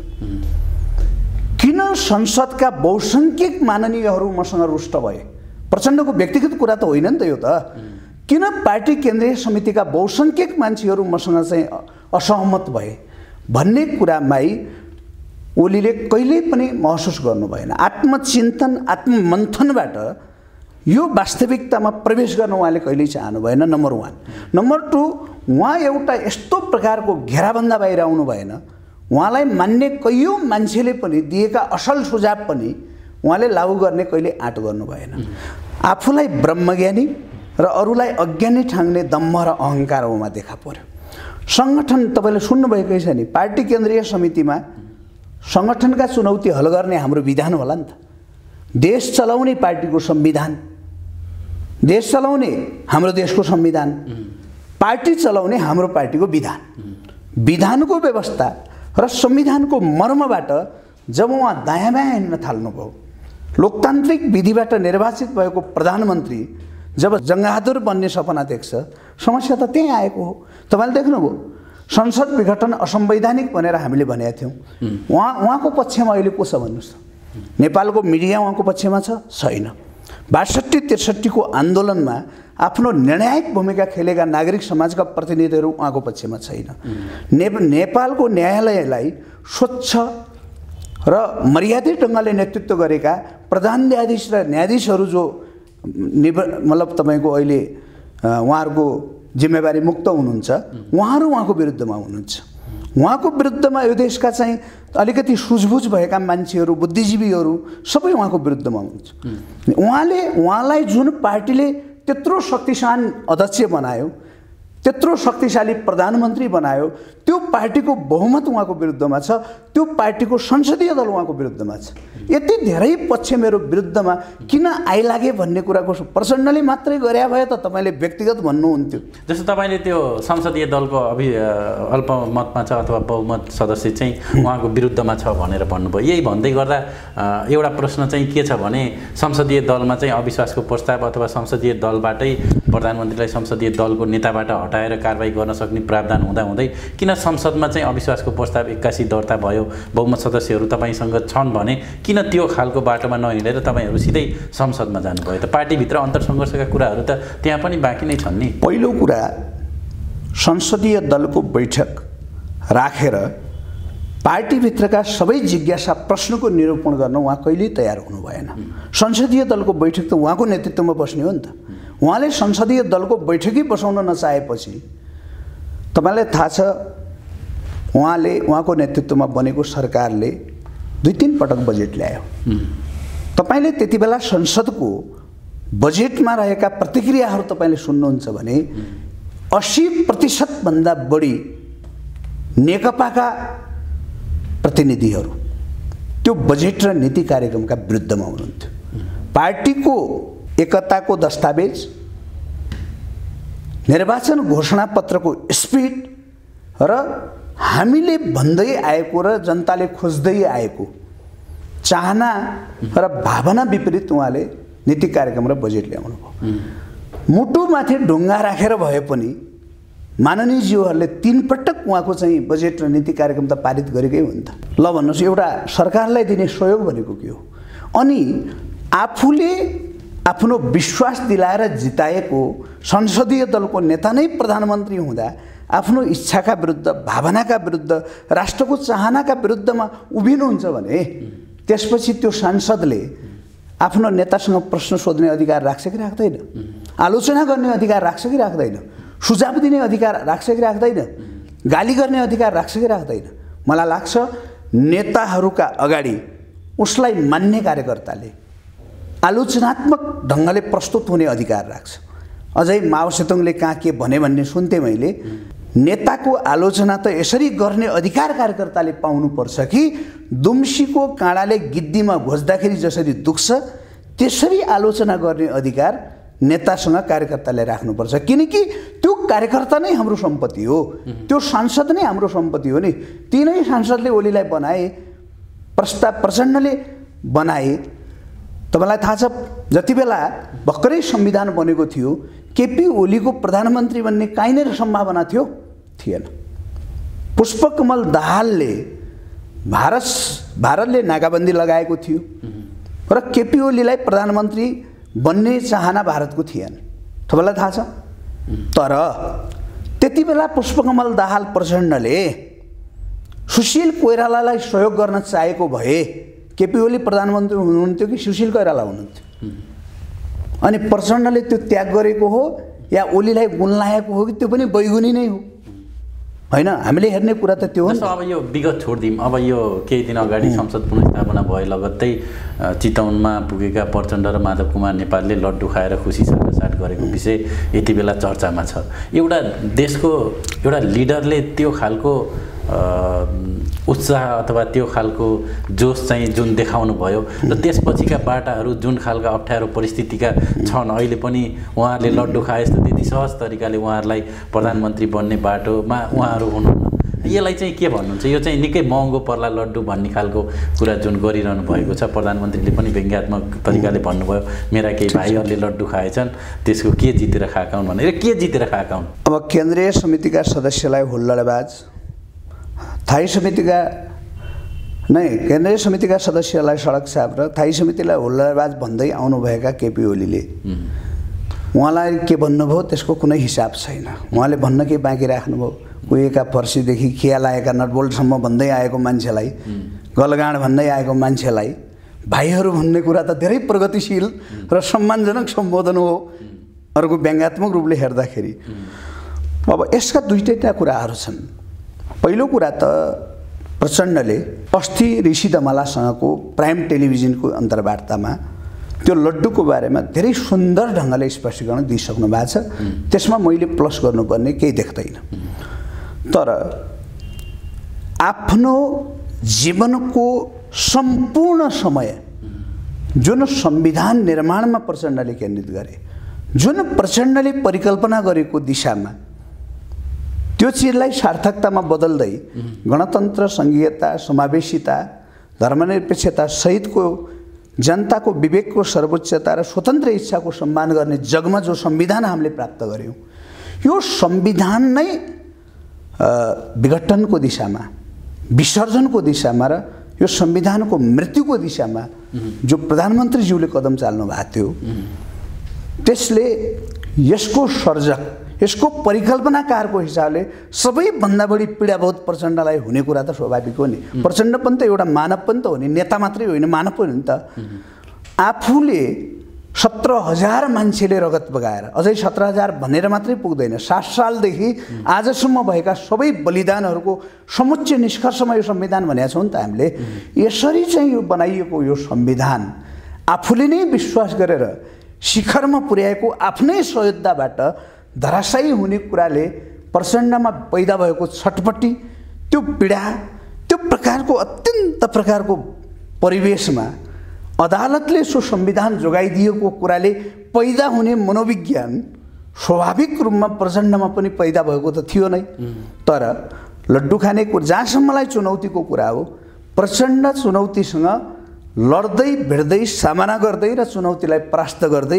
किन संसदका बहुसङ्ख्यक माननीयहरू मसँग रुष्ट भए? प्रचण्डको व्यक्तिगत कुरा त होइन नि त यो त। किन पार्टी केन्द्रीय समितिका बहुसङ्ख्यक मान्छेहरू मसँग चाहिँ असहमत भए भन्ने कुरामै ओलीले कहिल्यै पनि महसुस गर्नु भएन। आत्मचिन्तन, आत्ममन्थनबाट यो वास्तविकतामा प्रवेश गर्न उहाँले कहिल्यै चाहनु भएन। नम्बर 1। नम्बर 2, उहाँ एउटा यस्तो प्रकारको घेराभन्दा बाहिर आउनु भएन। उहाँलाई मान्ने कैयौँ मान्छेले पनि दिएका असल सुझाव पनि उहाँले लागू गर्ने कहिले आँट गर्नु भएन। आफूलाई ब्रह्मज्ञानी र अरूलाई अज्ञानी ठान्ने दम्भ र अहङ्कारमा देखा पर्यो। सङ्गठन तपाईँले सुन्नुभएकै छ नि, पार्टी केन्द्रीय समितिमा सङ्गठनका चुनौती हल गर्ने हाम्रो विधान होला नि त। देश चलाउने पार्टीको संविधान, देश चलाउने हाम्रो देशको संविधान, पार्टी चलाउने हाम्रो पार्टीको विधान। विधानको व्यवस्था र संविधानको मर्मबाट जब उहाँ दायाँ बायाँ हिँड्न थाल्नुभयो, लोकतान्त्रिक विधिबाट निर्वाचित भएको प्रधानमन्त्री जब जङ्गबहादुर बन्ने सपना देख्छ, समस्या त त्यही आएको हो। तपाईँले देख्नुभयो संसद विघटन असंवैधानिक भनेर हामीले भनेका थियौँ। उहाँको पक्षमा अहिले को छ भन्नुहोस् त? नेपालको मिडिया उहाँको पक्षमा छ? छैन। 62-63 को आन्दोलनमा आफ्नो निर्णायक भूमिका खेलेका नागरिक समाजका प्रतिनिधिहरू उहाँको पक्षमा छैन। नेपालको न्यायालयलाई स्वच्छ र मर्यादित ढङ्गले नेतृत्व गरेका प्रधान न्यायाधीश र न्यायाधीशहरू जो मतलब तपाईँको अहिले उहाँहरूको जिम्मेवारी मुक्त हुनुहुन्छ, उहाँहरू उहाँको विरुद्धमा हुनुहुन्छ। उहाँको विरुद्धमा यो देशका चाहिँ अलिकति सुझबुझ भएका मान्छेहरू, बुद्धिजीवीहरू सबै उहाँको विरुद्धमा हुनुहुन्छ। उहाँलाई जुन पार्टीले त्यत्रो शक्तिशान अध्यक्ष बनायो, त्यत्रो शक्तिशाली प्रधानमन्त्री बनायो, त्यो पार्टीको बहुमत उहाँको विरुद्धमा छ, त्यो पार्टीको संसदीय दल उहाँको विरुद्धमा छ। यति धेरै पक्ष मेरो विरुद्धमा किन आइलागे भन्ने कुराको प्रचण्डले मात्रै गरे भए त तपाईँले व्यक्तिगत भन्नुहुन्थ्यो। जस्तो तपाईँले त्यो संसदीय दलको अल्पमतमा छ अथवा बहुमत सदस्य चाहिँ उहाँको विरुद्धमा छ भनेर भन्नुभयो। यही भन्दै गर्दा एउटा प्रश्न चाहिँ के छ भने संसदीय दलमा चाहिँ अविश्वासको प्रस्ताव अथवा संसदीय दलबाटै प्रधानमन्त्रीलाई संसदीय दलको नेताबाट हटाएर कारबाही गर्न सक्ने प्रावधान हुँदाहुँदै किन संसदमा चाहिँ अविश्वासको प्रस्ताव 81 दर्ता भयो, बहुमत सदस्यहरू तपाईँसँग छन् भने किन त्यो खालको बाटोमा नहिँडेर तपाईँहरू सिधै संसदमा जानुभयो त? पार्टीभित्र अन्तरसङ्घर्षका कुराहरू त त्यहाँ पनि बाँकी नै छन् नि। पहिलो कुरा, संसदीय दलको बैठक राखेर पार्टीभित्रका सबै जिज्ञासा प्रश्नको निरूपण गर्न उहाँ कहिल्यै तयार हुनु भएन। संसदीय दलको बैठक त उहाँको नेतृत्वमा बस्ने हो नि त। उहाँले संसदीय दलको बैठकै बसाउन नचाहेपछि तपाईँलाई थाहा छ, उहाँको नेतृत्वमा बनेको सरकारले 2-3 पटक बजेट ल्यायो। तपाईँले त्यति बेला संसदको बजेटमा रहेका प्रतिक्रियाहरू तपाईँले सुन्नुहुन्छ भने 80% भन्दा बढी नेकपाका प्रतिनिधिहरू त्यो बजेट र नीति कार्यक्रमका विरुद्धमा हुनुहुन्थ्यो। पार्टीको एकताको दस्तावेज, निर्वाचन घोषणापत्रको स्पिड र हामीले भन्दै आएको र जनताले खोज्दै आएको चाहना र भावना विपरीत उहाँले नीति कार्यक्रम र बजेट ल्याउनु भयो। मुटुमाथि ढुङ्गा राखेर भए पनि माननीयज्यूहरूले 3 पटक उहाँको चाहिँ बजेट र नीति कार्यक्रम त पारित गरेकै हो नि त। ल भन्नुहोस्, एउटा सरकारलाई दिने सहयोग भनेको के हो? अनि आफूले आफ्नो विश्वास दिलाएर जिताएको संसदीय दलको नेता नै प्रधानमन्त्री हुँदा आफ्नो इच्छाका विरुद्ध, भावनाका विरुद्ध, राष्ट्रको चाहनाका विरुद्धमा उभिनुहुन्छ भने त्यसपछि त्यो सांसदले आफ्नो नेतासँग प्रश्न सोध्ने अधिकार राख्छ कि राख्दैन? आलोचना गर्ने अधिकार राख्छ कि राख्दैन? सुझाव दिने अधिकार राख्छ कि राख्दैन? गाली गर्ने अधिकार राख्छ कि राख्दैन? मलाई लाग्छ नेताहरूका अगाडि उसलाई मान्ने कार्यकर्ताले आलोचनात्मक ढङ्गले प्रस्तुत हुने अधिकार राख्छ। अझै माओ सेतुङले कहाँ के भने भन्ने सुन्थेँ मैले। नेताको आलोचना त यसरी गर्ने अधिकार कार्यकर्ताले पाउनुपर्छ कि दुम्सीको काँडाले गिद्दीमा घोज्दाखेरि जसरी दुख्छ त्यसरी आलोचना गर्ने अधिकार नेतासँग कार्यकर्ताले राख्नुपर्छ। किनकि त्यो कार्यकर्ता नै हाम्रो सम्पत्ति हो, त्यो सांसद नै हाम्रो सम्पत्ति हो नि। तीनै सांसदले ओलीलाई बनाए, प्रस्ताव प्रचण्डले बनाए। तपाईँलाई थाहा छ, जति बेला भर्खरै संविधान बनेको थियो, केपी ओलीको प्रधानमन्त्री बन्ने कहीँनिर सम्भावना थियो? थिएन। पुष्पकमल दाहालले भारतले नाकाबन्दी लगाएको थियो र केपी ओलीलाई प्रधानमन्त्री बन्ने चाहना भारतको थिएन। तपाईँलाई थाहा छ। तर त्यति बेला पुष्पकमल दाहाल प्रचण्डले सुशील कोइरालालाई सहयोग गर्न चाहेको भए केपी ओली प्रधानमन्त्री हुनुहुन्थ्यो कि सुशील कोइराला हुनुहुन्थ्यो? अनि प्रचण्डले त्यो त्याग गरेको हो या ओलीलाई गुण लागेको हो कि त्यो पनि बैगुनी नै हो होइन हामीले हेर्ने कुरा त त्यो हो नि। अब यो विगत छोडिदिउँ, अब यो केही दिन अगाडि संसद पुनर्स्थापना भए लगत्तै चितवनमा पुगेका प्रचण्ड र माधव कुमार नेपालले लड्डु खाएर खुसी साटासाट गरेको विषय यति बेला चर्चामा छ। एउटा देशको एउटा लिडरले त्यो खालको उत्साह अथवा त्यो खालको जोस चाहिँ जुन देखाउनु भयो र त्यसपछिका बाटाहरू जुन खालका अप्ठ्यारो परिस्थितिका छन्, अहिले पनि उहाँहरूले लड्डु खाए जस्तो त्यति सहज तरिकाले उहाँहरूलाई प्रधानमन्त्री बन्ने बाटोमा उहाँहरू हुनुहुन्न, यसलाई चाहिँ के भन्नुहुन्छ? यो चाहिँ निकै महँगो पर्ला लड्डु भन्ने खालको कुरा जुन गरिरहनु भएको छ। प्रधानमन्त्रीले पनि व्यङ्ग्यात्मक तरिकाले भन्नुभयो मेरा केही भाइहरूले लड्डु खाएछन्, त्यसको के जितेर खाएका हुन् भनेर। के जितेर खाएका हुन्? अब केन्द्रीय समितिका सदस्यलाई हुल्लडबाज, थाई समितिका केन्द्रीय समितिका सदस्यलाई सडक छाप र थाई समितिलाई हुल्लडबाज भन्दै आउनुभएका केपी ओलीले उहाँलाई के भन्नुभयो त्यसको कुनै हिसाब छैन। उहाँले भन्न के बाँकी राख्नुभयो? कुहेका फर्सीदेखि खिया लागेका नटबोल्टसम्म भन्दै आएको मान्छेलाई, गलगाँड भन्दै आएको मान्छेलाई भाइहरू भन्ने कुरा त धेरै प्रगतिशील र सम्मानजनक सम्बोधन हो अर्को व्यङ्ग्यात्मक रूपले हेर्दाखेरि। अब यसका दुईटै कुराहरू छन्। पहिलो कुरा त प्रचण्डले अस्ति ऋषि दमालासँगको प्राइम टेलिभिजनको अन्तर्वार्तामा त्यो लड्डुको बारेमा धेरै सुन्दर ढङ्गले स्पष्टीकरण दिइसक्नु भएको छ। त्यसमा मैले प्लस गर्नुपर्ने केही देख्दैन। तर आफ्नो जीवनको सम्पूर्ण समय जुन संविधान निर्माणमा प्रचण्डले केन्द्रित गरे, जुन प्रचण्डले परिकल्पना गरेको दिशामा त्यो चिजलाई सार्थकतामा बदल्दै गणतन्त्र, सङ्घीयता, समावेशिता, धर्मनिरपेक्षता सहितको जनताको विवेकको सर्वोच्चता र स्वतन्त्र इच्छाको सम्मान गर्ने जगमा जो संविधान हामीले प्राप्त गऱ्यौँ, यो संविधान नै विघटनको दिशामा, विसर्जनको दिशामा र यो संविधानको मृत्युको दिशामा जो प्रधानमन्त्रीज्यूले कदम चाल्नु भएको थियो, त्यसले यसको सर्जक, यसको परिकल्पनाकारको हिसाबले सबैभन्दा बढी पीडा बहुत प्रचण्डलाई हुने कुरा त स्वाभाविक हो नि। प्रचण्ड पनि त एउटा मानव पनि त हो नि, नेता मात्रै होइन मानव पनि हो नि त। आफूले 17,000 मान्छेले रगत बगाएर, अझै 17,000 भनेर मात्रै पुग्दैन, 7 सालदेखि आजसम्म भएका सबै बलिदानहरूको समुच्च निष्कर्षमा यो संविधान भनेका छौँ नि त हामीले। यसरी चाहिँ यो बनाइएको यो संविधान आफूले नै विश्वास गरेर शिखरमा पुर्याएको आफ्नै सहयोद्धाबाट धराशायी हुने कुराले प्रचण्डमा पैदा भएको छटपट्टि, त्यो पीडा, त्यो प्रकारको अत्यन्त प्रकारको परिवेशमा अदालतले सो संविधान जोगाइदिएको कुराले पैदा हुने मनोविज्ञान स्वाभाविक रूपमा प्रचण्डमा पनि पैदा भएको त थियो नै। तर लड्डु खाने जहाँसम्मलाई चुनौतीको कुरा हो, प्रचण्ड चुनौतीसँग लड्दै भिड्दै सामना गर्दै र चुनौतीलाई परास्त गर्दै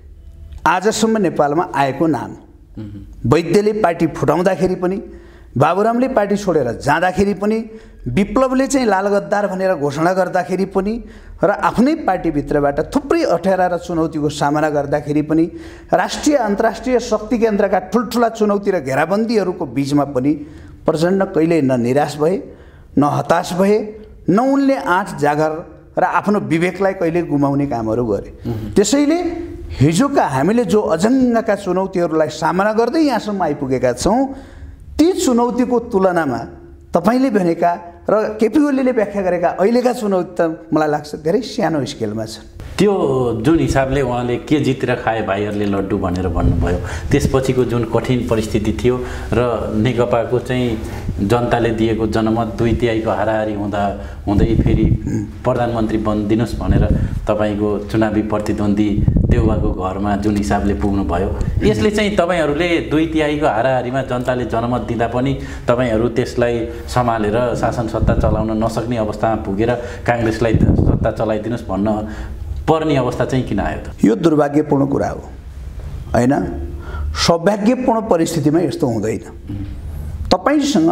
आजसम्म नेपालमा आएको नाम। वैद्यले पार्टी फुटाउँदाखेरि पनि, बाबुरामले पार्टी छोडेर जाँदाखेरि पनि, विप्लवले चाहिँ लाल गद्दार भनेर घोषणा गर्दाखेरि पनि र आफ्नै पार्टीभित्रबाट थुप्रै अप्ठ्यारा र चुनौतीको सामना गर्दाखेरि पनि, राष्ट्रिय अन्तर्राष्ट्रिय शक्ति केन्द्रका ठुल्ठुला चुनौती र घेराबन्दीहरूको बिचमा पनि प्रचण्ड कहिल्यै न निराश भए, न हताश भए, न उनले आँट जागर र आफ्नो विवेकलाई कहिले गुमाउने कामहरू गरे। त्यसैले हिजोका हामीले जो अजङ्गका चुनौतीहरूलाई सामना गर्दै यहाँसम्म आइपुगेका छौँ, ती चुनौतीको तुलनामा तपाईँले भनेका र केपी ओलीले व्याख्या गरेका अहिलेका चुनौती त मलाई लाग्छ धेरै सानो स्केलमा छ। त्यो जुन हिसाबले उहाँले के जितेर खाए भाइहरूले लड्डु भनेर भन्नुभयो, त्यसपछिको जुन कठिन परिस्थिति थियो र नेकपाको चाहिँ जनताले दिएको जनमत 2/3 हाराहारी हुँदै फेरि प्रधानमन्त्री बनिदिनुहोस् भनेर तपाईँको चुनावी प्रतिद्वन्दी देउबाको घरमा जुन हिसाबले पुग्नुभयो, यसले चाहिँ तपाईँहरूले 2/3 हाराहारीमा जनताले जनमत दिँदा पनि तपाईँहरू त्यसलाई सम्हालेर शासन सत्ता चलाउन नसक्ने अवस्थामा पुगेर काङ्ग्रेसलाई सत्ता चलाइदिनुहोस् भन्न पर्ने अवस्था चाहिँ किन आयो त? यो दुर्भाग्यपूर्ण कुरा हो हैन? सौभाग्यपूर्ण परिस्थितिमा यस्तो हुँदैन। तपाईसँग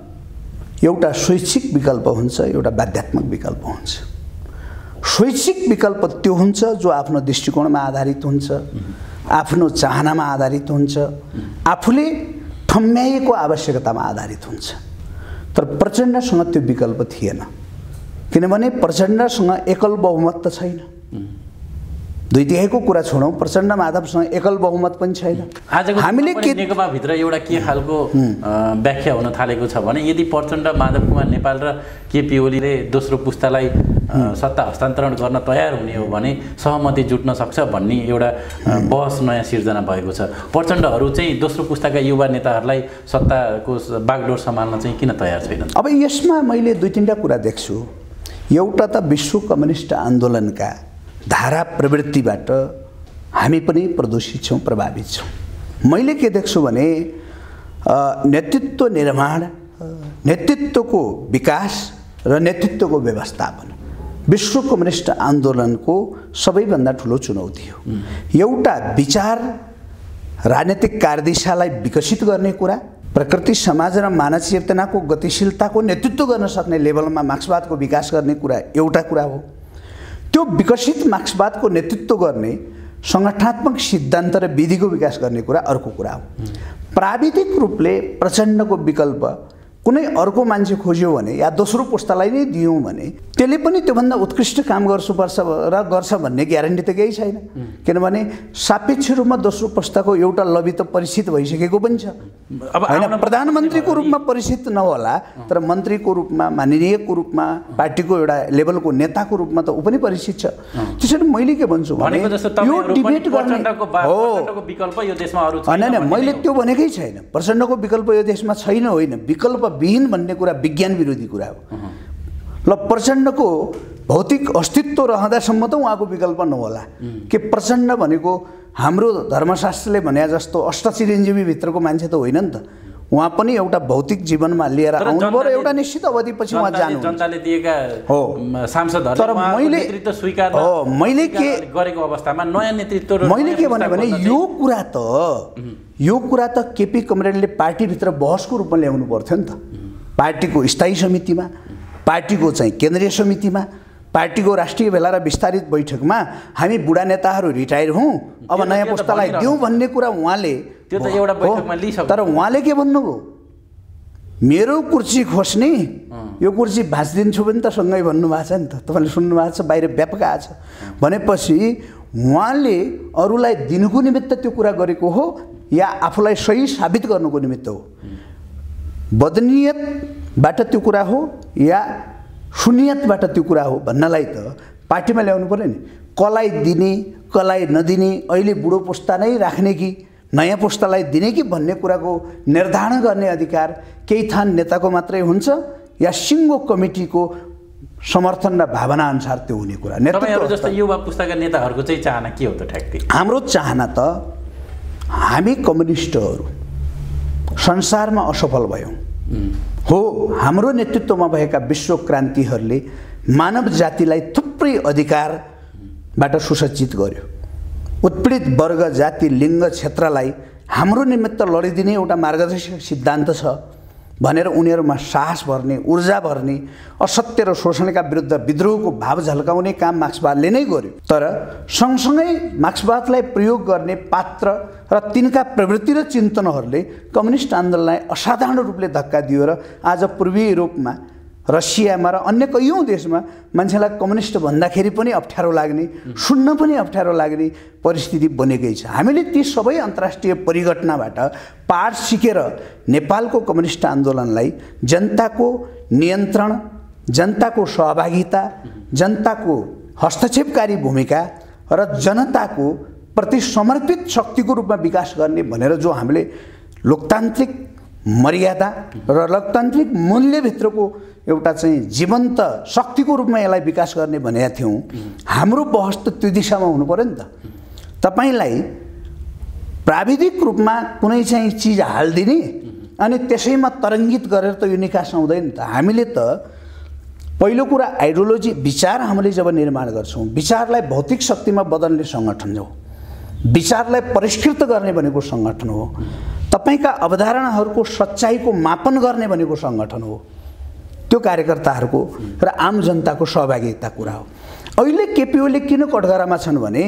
एउटा स्वैच्छिक विकल्प हुन्छ, एउटा बाध्यात्मक विकल्प हुन्छ। स्वैच्छिक विकल्प त्यो हुन्छ जो आफ्नो दृष्टिकोणमा आधारित हुन्छ, आफ्नो चाहनामा आधारित हुन्छ, आफूले ठम्म्याइएको आवश्यकतामा आधारित हुन्छ। तर प्रचण्डसँग त्यो विकल्प थिएन, किनभने प्रचण्डसँग एकल बहुमत त छैन। 2/3 कुरा छोडौँ, प्रचण्ड माधवसँग एकल बहुमत पनि छैन। आजको हामीले नेकपाभित्र एउटा के खालको व्याख्या हुन थालेको छ भने यदि प्रचण्ड माधव कुमार नेपाल र केपी ओलीले दोस्रो पुस्तालाई सत्ता हस्तान्तरण गर्न तयार हुने हो भने सहमति जुट्न सक्छ भन्ने एउटा बहस नयाँ सिर्जना भएको छ। प्रचण्डहरू चाहिँ दोस्रो पुस्ताका युवा नेताहरूलाई सत्ताको बागडोर सम्हाल्न चाहिँ किन तयार छैनन्? अब यसमा मैले 2-3टा कुरा देख्छु। एउटा त विश्व कम्युनिस्ट आन्दोलनका धारा प्रवृत्तिबाट हामी पनि प्रदूषित छौँ, प्रभावित छौँ। मैले के देख्छु भने नेतृत्व निर्माण, नेतृत्वको विकास र नेतृत्वको व्यवस्थापन विश्व कम्युनिस्ट आन्दोलनको सबैभन्दा ठुलो चुनौती हो। एउटा विचार राजनीतिक कार्यदिशालाई विकसित गर्ने कुरा, प्रकृति समाज र मानव चेतनाको गतिशीलताको नेतृत्व गर्न सक्ने लेभलमा मार्क्सवादको विकास गर्ने कुरा एउटा कुरा हो। त्यो विकसित मार्क्सवादको नेतृत्व गर्ने सङ्गठनात्मक सिद्धान्त र विधिको विकास गर्ने कुरा अर्को कुरा हो। प्राविधिक रूपले प्रचण्डको विकल्प कुनै अर्को मान्छे खोज्यो भने या दोस्रो पुस्तालाई नै दियौँ भने त्यसले पनि त्योभन्दा उत्कृष्ट काम गर्नुपर्छ र गर्छ भन्ने ग्यारेन्टी त केही छैन। किनभने सापेक्ष रूपमा दोस्रो पुस्ताको एउटा लबी त परिचित भइसकेको पनि छ। अब होइन, प्रधानमन्त्रीको रूपमा परिचित नहोला तर मन्त्रीको रूपमा, माननीयको रूपमा, पार्टीको एउटा लेभलको नेताको रूपमा त ऊ पनि परिचित छ। त्यसैले मैले के भन्छु भने यो डिबेट गर्ने होइन, मैले त्यो भनेकै छैन। प्रचण्डको विकल्प यो देशमा छैन होइन, विकल्प विहीन भन्ने कुरा विज्ञान विरोधी कुरा हो। ल, प्रचण्डको भौतिक अस्तित्व रहँदासम्म त उहाँको विकल्प नहोला। के प्रचण्ड भनेको हाम्रो धर्मशास्त्रले भने जस्तो अष्टचिरञ्जीवी भित्रको मान्छे त होइन नि त। उहाँ पनि एउटा भौतिक जीवनमा लिएर आउनुभयो र एउटा निश्चित अवधिपछि उहाँ जानु। जनताले दिएका हो सांसदहरूले तर नेतृत्व स्वीकार मैले के गरेको अवस्थामा नयाँ नेतृत्व मैले के भने यो कुरा त केपी कमरेडले पार्टीभित्र बहसको रूपमा ल्याउनु पर्थ्यो नि त। पार्टीको स्थायी समितिमा, पार्टीको चाहिँ केन्द्रीय समितिमा, पार्टीको राष्ट्रिय भेला र विस्तारित बैठकमा हामी बुढा नेताहरू रिटायर हौँ, अब नयाँ पुस्तालाई दिउँ भन्ने कुरा उहाँले त्यो त एउटा बैठकमा लिइसक्यो। तर उहाँले के भन्नुभयो, मेरो कुर्सी खोज्ने, यो कुर्सी भाँचिदिन्छु पनि त सँगै भन्नुभएको छ नि त। तपाईँले सुन्नुभएको छ, बाहिर व्यापक आएको छ। भनेपछि उहाँले अरूलाई दिनुको निमित्त त्यो कुरा गरेको हो या आफूलाई सही साबित गर्नुको निमित्त हो? बदनियतबाट त्यो कुरा हो या शून्यतबाट त्यो कुरा हो भन्नलाई त पार्टीमा ल्याउनु पर्यो नि। कसलाई दिने, कसलाई नदिने, अहिले बुढो पुस्ता नै राख्ने कि नयाँ पुस्तालाई दिने कि भन्ने कुराको निर्धारण गर्ने अधिकार केही थान नेताको मात्रै हुन्छ या सिङ्गो कमिटीको समर्थन र भावना अनुसार त्यो हुने कुरा? नेताहरू जस्तो युवा पुस्ताका नेताहरूको चाहिँ चाहना के हो त ठ्याक्कै? हाम्रो चाहना त हामी कम्युनिस्टहरू संसारमा असफल भयौँ हो। हाम्रो नेतृत्वमा भएका विश्व क्रान्तिहरूले मानव जातिलाई थुप्रै अधिकारबाट सुसज्जित गर्यो। उत्पीडित वर्ग, जाति, लिङ्ग, क्षेत्रलाई हाम्रो निमित्त लडिदिने एउटा मार्गदर्शक सिद्धान्त छ भनेर उनीहरूमा साहस भर्ने, ऊर्जा भर्ने, असत्य र शोषणका विरुद्ध विद्रोहको भाव झल्काउने काम मार्क्सवादले नै गर्यो। तर सँगसँगै मार्क्सवादलाई प्रयोग गर्ने पात्र र तिनका प्रवृत्ति र चिन्तनहरूले कम्युनिस्ट आन्दोलनलाई असाधारण रूपले धक्का दियो र आज पूर्वी युरोपमा, रसियामा र अन्य कयौँ देशमा मान्छेलाई कम्युनिस्ट भन्दाखेरि पनि अप्ठ्यारो लाग्ने, सुन्न पनि अप्ठ्यारो लाग्ने परिस्थिति बनेकै छ। हामीले ती सबै अन्तर्राष्ट्रिय परिघटनाबाट पाठ सिकेर नेपालको कम्युनिस्ट आन्दोलनलाई जनताको नियन्त्रण, जनताको सहभागिता, जनताको हस्तक्षेपकारी भूमिका र जनताको प्रति समर्पित शक्तिको रूपमा विकास गर्ने भनेर जो हामीले लोकतान्त्रिक मर्यादा र लोकतान्त्रिक मूल्यभित्रको एउटा चाहिँ जीवन्त शक्तिको रूपमा यसलाई विकास गर्ने भनेका थियौँ, हाम्रो बहस त त्यो दिशामा हुनु पर्यो नि त। तपाईँलाई प्राविधिक रूपमा कुनै चाहिँ चिज हालिदिने अनि त्यसैमा तरङ्गित गरेर त यो निकास आउँदैन त। हामीले त पहिलो कुरा आइडियोलोजी, विचार हामीले जब निर्माण गर्छौँ, विचारलाई भौतिक शक्तिमा बदल्ने सङ्गठन हो, विचारलाई परिष्कृत गर्ने भनेको सङ्गठन हो, तपाईँका अवधारणाहरूको सच्चाइको मापन गर्ने भनेको सङ्गठन हो। त्यो कार्यकर्ताहरूको र आम जनताको सहभागिता कुरा हो। अहिले केपी ओली किन कठघरामा छन् भने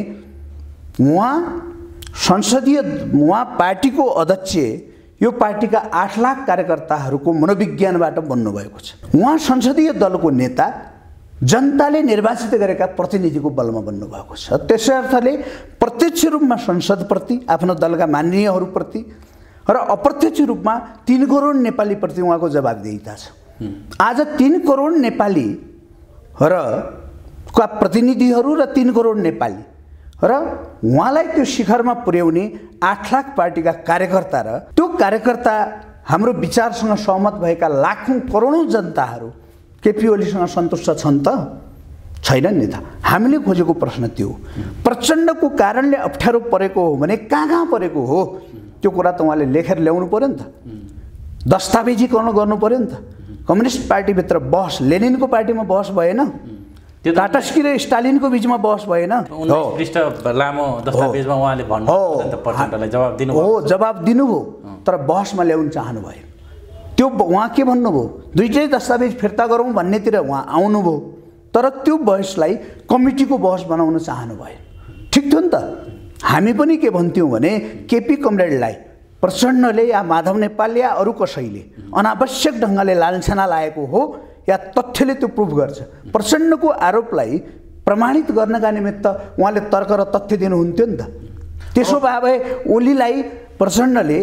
उहाँ पार्टीको अध्यक्ष, यो पार्टीका 8 लाख कार्यकर्ताहरूको मनोविज्ञानबाट बन्नुभएको छ। उहाँ संसदीय दलको नेता जनताले निर्वाचित गरेका प्रतिनिधिको बलमा बन्नुभएको छ। त्यसै अर्थले प्रत्यक्ष रूपमा संसदप्रति, आफ्नो दलका माननीयहरूप्रति र अप्रत्यक्ष रूपमा 3 करोड नेपालीप्रति उहाँको जवाबदेहिता छ। आज 3 करोड नेपाली र का प्रतिनिधिहरू र 3 करोड नेपाली र उहाँलाई त्यो शिखरमा पुर्याउने 8 लाख पार्टीका कार्यकर्ता र त्यो कार्यकर्ता हाम्रो विचारसँग सहमत भएका लाखौं करोडौं जनताहरू केपी ओलीसँग सन्तुष्ट छन् त? छैनन् नि त। हामीले खोजेको प्रश्न त्यो हो। प्रचण्डको कारणले अप्ठ्यारो परेको हो भने कहाँ परेको हो त्यो कुरा त उहाँले लेखेर ल्याउनु पर्यो नि त, दस्तावेजीकरण गर्नु पर्यो नि त। कम्युनिस्ट पार्टीभित्र बहस, लेनिनको पार्टीमा बहस भएन, त्यो टाटास्की र स्टालिनको बीचमा बहस भएन। 19 पृष्ठ लामो दस्तावेजमा उहाँले भन्नु त प्रचण्डलाई जवाब दिनु हो, जवाब दिनुभयो, तर बहसमा ल्याउन चाहनु भयो। त्यो उहाँ के भन्नुभयो, दुईटै दस्तावेज फिर्ता गरौँ भन्नेतिर उहाँ आउनुभयो, तर त्यो बहसलाई कमिटीको बहस बनाउन चाहनु भयो। ठिक थियो नि त। हामी पनि के भन्थ्यौँ भने केपी कमरेडलाई प्रचण्डले या माधव नेपाल या अरू कसैले अनावश्यक ढङ्गले लान्छना लागेको हो या तथ्यले त्यो प्रुफ गर्छ। प्रचण्डको आरोपलाई प्रमाणित गर्नका निमित्त उहाँले तर्क र तथ्य दिनुहुन्थ्यो नि त। त्यसो भए ओलीलाई प्रचण्डले,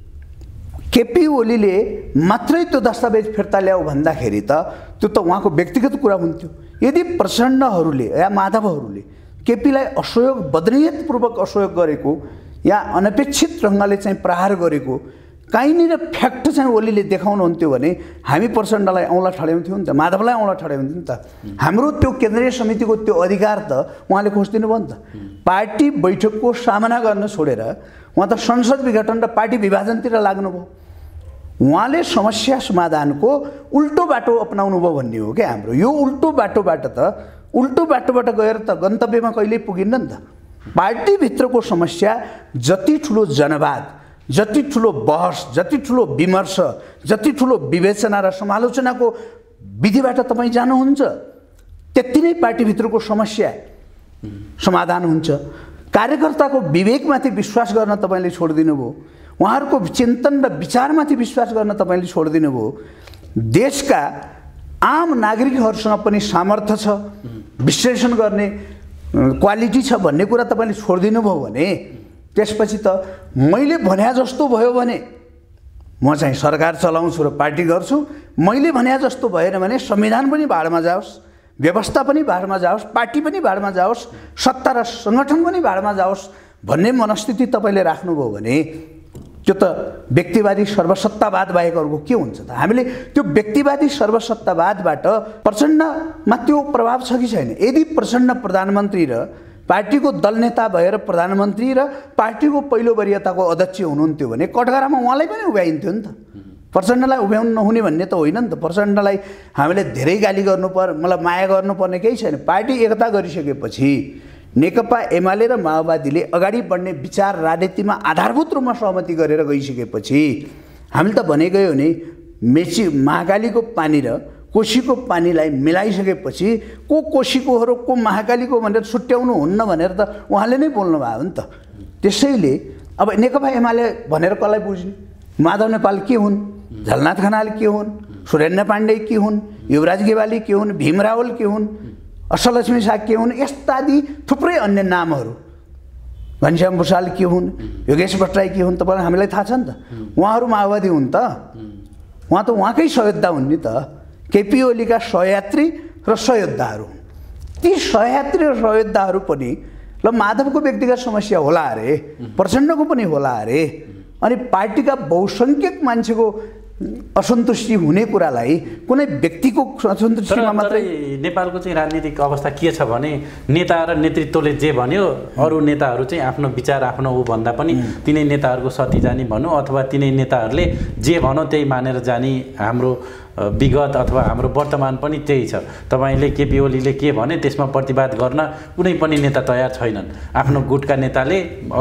केपी ओलीले मात्रै त्यो दस्तावेज फिर्ता ल्याऊ भन्दाखेरि त त्यो त उहाँको व्यक्तिगत कुरा हुन्थ्यो। यदि प्रचण्डहरूले या माधवहरूले केपीलाई असहयोग, बदनीयतपूर्वक असहयोग गरेको या अनपेक्षित ढङ्गले चाहिँ प्रहार गरेको कहीँनिर फ्याक्ट चाहिँ ओलीले देखाउनुहुन्थ्यो भने हामी प्रचण्डलाई औँला ठड्याउँथ्यौँ नि त, माधवलाई औँला ठड्याउँथ्यौँ नि त। हाम्रो त्यो केन्द्रीय समितिको त्यो अधिकार त उहाँले खोजिदिनु भयो नि त। पार्टी बैठकको सामना गर्न छोडेर उहाँ त संसद विघटन र पार्टी विभाजनतिर लाग्नुभयो। उहाँले समस्या समाधानको उल्टो बाटो अपनाउनु भयो भन्ने हो क्या हाम्रो। यो उल्टो बाटोबाट गएर त गन्तव्यमा कहिल्यै पुगिन्न नि त। पार्टीभित्रको समस्या जति ठुलो जनवाद, जति ठुलो बहस, जति ठुलो विमर्श, जति ठुलो विवेचना र समालोचनाको विधिबाट तपाईँ जानुहुन्छ त्यति नै पार्टीभित्रको समस्या समाधान हुन्छ। कार्यकर्ताको विवेकमाथि विश्वास गर्न तपाईँले छोडिदिनु भयो, उहाँहरूको चिन्तन र विचारमाथि विश्वास गर्न तपाईँले छोडिदिनु भयो। देशका आम नागरिकहरूसँग पनि सामर्थ्य छ, विश्लेषण गर्ने क्वालिटी छ भन्ने कुरा तपाईँले छोडिदिनु भयो भने त्यसपछि त मैले भन्या जस्तो भयो भने म चाहिँ सरकार चलाउँछु र पार्टी गर्छु, मैले भन्या जस्तो भएन भने संविधान पनि भाडमा जाओस्, व्यवस्था पनि भाडमा जाओस्, पार्टी पनि भाडमा जाओस्, सत्ता र सङ्गठन पनि भाडमा जाओस् भन्ने मनस्थिति तपाईँले राख्नुभयो भने त्यो त व्यक्तिवादी सर्वसत्तावाद बाहेक अरूको के हुन्छ त? हामीले त्यो व्यक्तिवादी सर्वसत्तावादबाट प्रचण्डमा त्यो प्रभाव छ कि छैन? यदि प्रचण्ड प्रधानमन्त्री र पार्टीको दलनेता भएर प्रधानमन्त्री र पार्टीको पहिलो वरियताको अध्यक्ष हुनुहुन्थ्यो भने कटघरामा उहाँलाई पनि उभ्याइन्थ्यो नि त। प्रचण्डलाई उभ्याउनु नहुने भन्ने त होइन नि त। प्रचण्डलाई हामीले धेरै गाली मतलब माया गर्नुपर्ने केही छैन। पार्टी एकता गरिसकेपछि नेकपा एमाले र माओवादीले अगाडि बढ्ने विचार राजनीतिमा आधारभूत रूपमा सहमति गरेर गइसकेपछि हामीले त भनेकै हो नि, मेची महाकालीको पानी र कोशीको पानीलाई मिलाइसकेपछि को कोशीको हो र को महाकालीको भनेर छुट्याउनु हुन्न भनेर त उहाँले नै बोल्नु भयो नि त। त्यसैले अब नेकपा एमाले भनेर कसलाई बुझ्ने? माधव नेपाल के हुन्, झलनाथ खनाल के हुन्, सुरेन्द्र पाण्डे के हुन्, युवराज गेवाली के हुन्, भीम रावल के हुन्, अष्टलक्ष्मी शाह के हुन्, यस्ता आदि थुप्रै अन्य नामहरू, घनश्याम भूषाल के हुन्, योगेश भट्टराई के हुन्, तपाईँलाई हामीलाई थाहा छ नि त। उहाँहरू माओवादी हुन् त, उहाँ त उहाँकै सहयोद्धा हुन् नि त। केपी ओलीका सहयात्री र सहयोद्धाहरू हुन्। ती सहयात्री र सहयोद्धाहरू पनि ल माधवको व्यक्तिगत समस्या होला अरे, प्रचण्डको पनि होला अरे, अनि पार्टीका बहुसङ्ख्यक मान्छेको असन्तुष्टि हुने कुरालाई कुनै व्यक्तिको असन्तुष्टिमा मात्रै। नेपालको चाहिँ राजनीतिक अवस्था के छ भने नेता र नेतृत्वले जे भन्यो अरू नेताहरू चाहिँ आफ्नो विचार आफ्नो ऊ भन्दा पनि तिनै नेताहरूको सती जाने भनौँ अथवा तिनै नेताहरूले जे भनौँ त्यही मानेर जाने हाम्रो विगत अथवा हाम्रो वर्तमान पनि त्यही छ। तपाईँले केपी ओलीले के भने त्यसमा प्रतिवाद गर्न कुनै पनि नेता तयार छैनन्। आफ्नो गुटका नेताले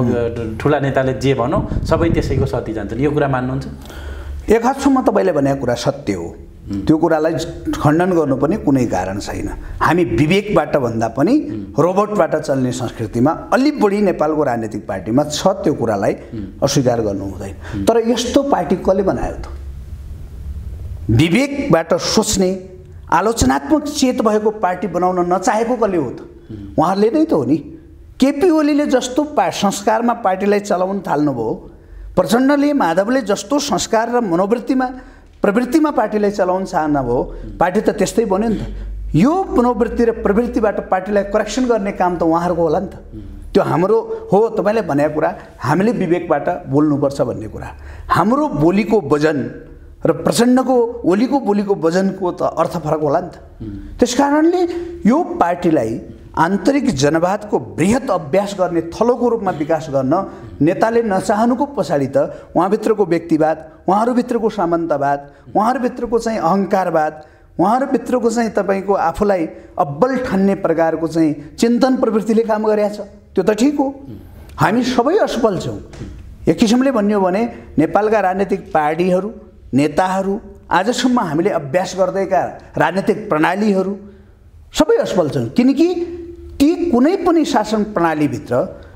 ठुला नेताले जे भनौँ सबै त्यसैको सती जान्छन्। यो कुरा मान्नुहुन्छ? एक हदसम्म तपाईँले भनेको कुरा सत्य हो, त्यो कुरालाई खण्डन गर्नु पनि कुनै कारण छैन। हामी विवेकबाट भन्दा पनि रोबोटबाट चल्ने संस्कृतिमा अलि बढी नेपालको राजनीतिक पार्टीमा छ, त्यो कुरालाई अस्वीकार गर्नु हुँदैन। तर यस्तो पार्टी कसले बनायो त? विवेकबाट सोच्ने, आलोचनात्मक चेत भएको पार्टी बनाउन नचाहेको कसले हो त? उहाँहरूले नै त हो नि। केपी ओलीले जस्तो संस्कारमा पार्टीलाई चलाउन थाल्नुभयो, प्रचण्डले माधवले जस्तो संस्कार र मनोवृत्तिमा प्रवृत्तिमा पार्टीलाई चलाउन चाहनुभयो, पार्टी त त्यस्तै बन्यो नि त। यो मनोवृत्ति र प्रवृत्तिबाट पार्टीलाई करेक्सन गर्ने काम त उहाँहरूको होला नि त। त्यो हाम्रो हो, तपाईँले भनेको कुरा हामीले विवेकबाट बोल्नुपर्छ भन्ने कुरा। हाम्रो बोलीको वजन र प्रचण्डको ओलीको बोलीको वजनको त अर्थ फरक होला नि त। त्यसकारणले यो पार्टीलाई आन्तरिक जनवादको बृहत अभ्यास गर्ने थलोको रूपमा विकास गर्न नेताले नचाहनुको पछाडि त उहाँभित्रको व्यक्तिवाद, उहाँहरूभित्रको सामन्तवाद, उहाँहरूभित्रको चाहिँ अहङ्कारवाद, उहाँहरूभित्रको चाहिँ तपाईँको आफूलाई अब्बल ठान्ने प्रकारको चाहिँ चिन्तन प्रवृत्तिले काम गरेको छ। त्यो त ठिक हो, हामी सबै असफल छौँ। एक किसिमले भन्यो भने नेपालका राजनीतिक पार्टीहरू, नेताहरू, आजसम्म हामीले अभ्यास गर्दैका राजनीतिक प्रणालीहरू सबै असफल छन्। किनकि ती कुनै पनि शासन प्रणालीभित्र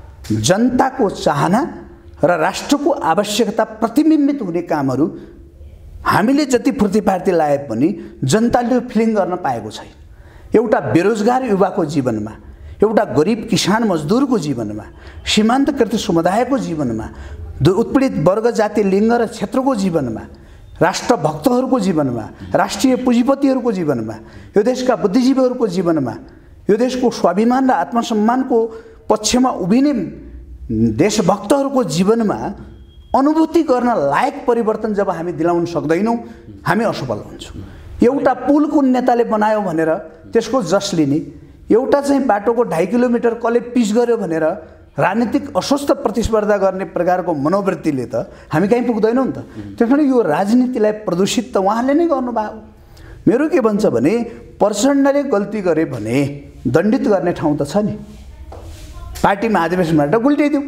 जनताको चाहना र राष्ट्रको आवश्यकता प्रतिबिम्बित हुने कामहरू हामीले जति फुर्तीफार्ती लाए पनि जनताले फिलिङ गर्न पाएको छैन। एउटा बेरोजगार युवाको जीवनमा, एउटा गरिब किसान मजदुरको जीवनमा, सीमान्तकृत समुदायको जीवनमा, उत्पीडित वर्ग जाति लिङ्ग र क्षेत्रको जीवनमा, राष्ट्रभक्तहरूको जीवनमा, राष्ट्रिय पुँजीपतिहरूको जीवनमा, यो देशका बुद्धिजीवीहरूको जीवनमा, यो देशको स्वाभिमान र आत्मसम्मानको पक्षमा उभिने देशभक्तहरूको जीवनमा अनुभूति गर्न लायक परिवर्तन जब हामी दिलाउन सक्दैनौँ, हामी असफल हुन्छौँ। एउटा पुल कुन नेताले बनायो भनेर त्यसको जस लिने, एउटा चाहिँ बाटोको 2.5 किलोमिटर कसले पिच गर्यो भनेर राजनीतिक अस्वस्थ प्रतिस्पर्धा गर्ने प्रकारको मनोवृत्तिले त हामी कहीँ पुग्दैनौँ नि त। त्यसकारण यो राजनीतिलाई प्रदूषित त उहाँले नै गर्नुभयो। मेरो के भन्छ भने प्रचण्डले गल्ती गरे भने दण्डित गर्ने ठाउँ त छ नि, पार्टी महाधिवेशनबाट गुल्टाइदिउँ।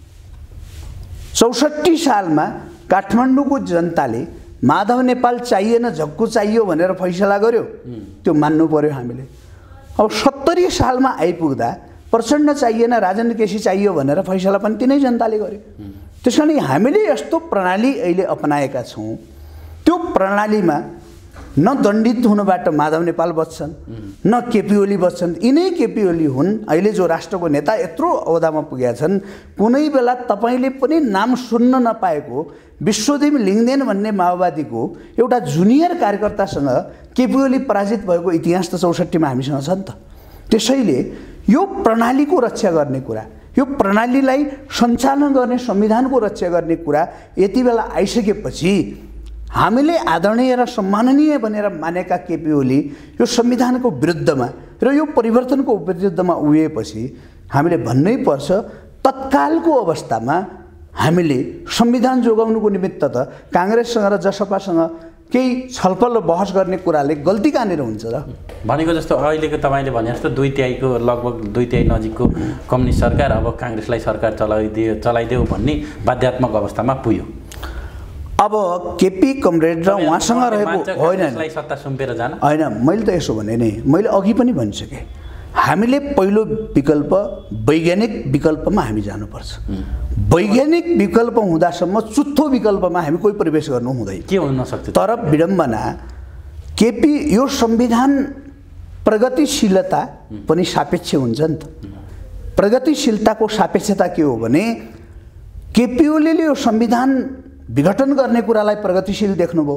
64 सालमा काठमाडौँको जनताले माधव नेपाल चाहिएन झक्कु चाहियो भनेर फैसला गर्यो, त्यो मान्नु पर्यो हामीले। अब 70 सालमा आइपुग्दा प्रचण्ड चाहिएन राजेन्द्र केसी चाहियो भनेर फैसला पनि तिनै जनताले गर्यो। त्यसकारण हामीले यस्तो प्रणाली अहिले अपनाएका छौँ, त्यो प्रणालीमा न दण्डित हुनबाट माधव नेपाल बच्छन्, न केपी ओली बच्छन्। यिनै केपी ओली हुन् अहिले जो राष्ट्रको नेता यत्रो अवधामा पुगेका छन्। कुनै बेला तपाईँले पनि नाम सुन्न नपाएको विश्वदेव लिङ्गदेन भन्ने माओवादीको एउटा जुनियर कार्यकर्तासँग केपी ओली पराजित भएको इतिहास त 64 मा हामीसँग छ नि त। त्यसैले यो प्रणालीको रक्षा गर्ने कुरा, यो प्रणालीलाई सञ्चालन गर्ने संविधानको रक्षा गर्ने कुरा यति बेला आइसकेपछि हामीले आदरणीय र सम्माननीय भनेर मानेका केपी ओली यो संविधानको विरुद्धमा र यो परिवर्तनको विरुद्धमा उभिएपछि हामीले भन्नै पर्छ तत्कालको अवस्थामा हामीले संविधान जोगाउनुको निमित्त त काङ्ग्रेससँग र जसपासँग केही छलफल र बहस गर्ने कुराले गल्ती कहाँनिर हुन्छ र? भनेको जस्तो अहिलेको तपाईँले भने जस्तो 2/3 लगभग 2/3 नजिकको कम्युनिस्ट सरकार अब काङ्ग्रेसलाई सरकार चलाइदेऊ भन्ने बाध्यात्मक अवस्थामा पुग्यो। अब केपी कमरेड र उहाँसँग रहेको होइन सत्ता सुम्पेर जान होइन, मैले त यसो भने नै मैले अघि पनि भनिसकेँ, हामीले पहिलो विकल्प वैज्ञानिक विकल्पमा हामी जानुपर्छ। वैज्ञानिक विकल्प हुँदासम्म चुत्थो विकल्पमा हामी कोही प्रवेश गर्नु हुँदैन। के हुन सक्छ तर विडम्बना केपी यो संविधान प्रगतिशीलता पनि सापेक्ष हुन्छ नि त। प्रगतिशीलताको सापेक्षता के हो भने केपी ओलीले यो संविधान विघटन गर्ने कुरालाई प्रगतिशील देख्नुभयो।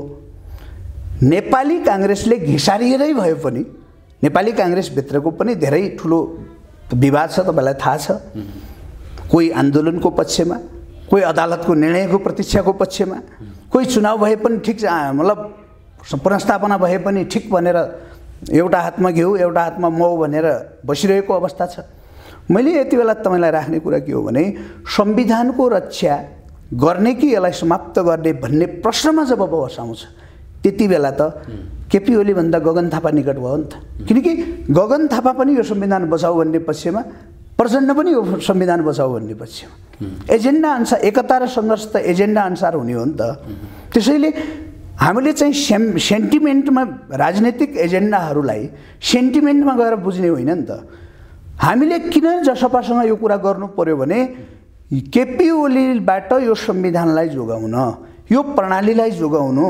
नेपाली काङ्ग्रेसले घिसारिएरै भए पनि नेपाली काङ्ग्रेसभित्रको पनि धेरै ठुलो विवाद छ, तपाईँलाई थाहा छ। कोही आन्दोलनको पक्षमा, कोही अदालतको निर्णयको प्रतीक्षाको पक्षमा, कोही चुनाव भए पनि ठिक मतलब पुनर्स्थापना भए पनि ठिक भनेर एउटा हातमा घिउ एउटा हातमा मौ भनेर बसिरहेको अवस्था छ। मैले यति बेला तपाईँलाई राख्ने कुरा के हो भने संविधानको रक्षा गर्ने कि यसलाई समाप्त गर्ने भन्ने प्रश्नमा जब बहस आउँछ त्यति बेला त केपी ओली भन्दा गगन थापा निकट भयो नि त। किनकि गगन थापा पनि यो संविधान बचाऊ भन्ने पक्षमा, प्रचण्ड पनि यो संविधान बचाऊ भन्ने पक्षमा। एजेन्डा अनुसार एकता र सङ्घर्ष त एजेन्डा अनुसार हुने हो नि त। त्यसैले हामीले चाहिँ सेन्टिमेन्टमा राजनीतिक एजेन्डाहरूलाई सेन्टिमेन्टमा गएर बुझ्ने होइन नि त। हामीले किन जसपासँग यो कुरा गर्नु पर्यो भने केपी ओलीबाट यो संविधानलाई जोगाउन, यो प्रणालीलाई जोगाउनु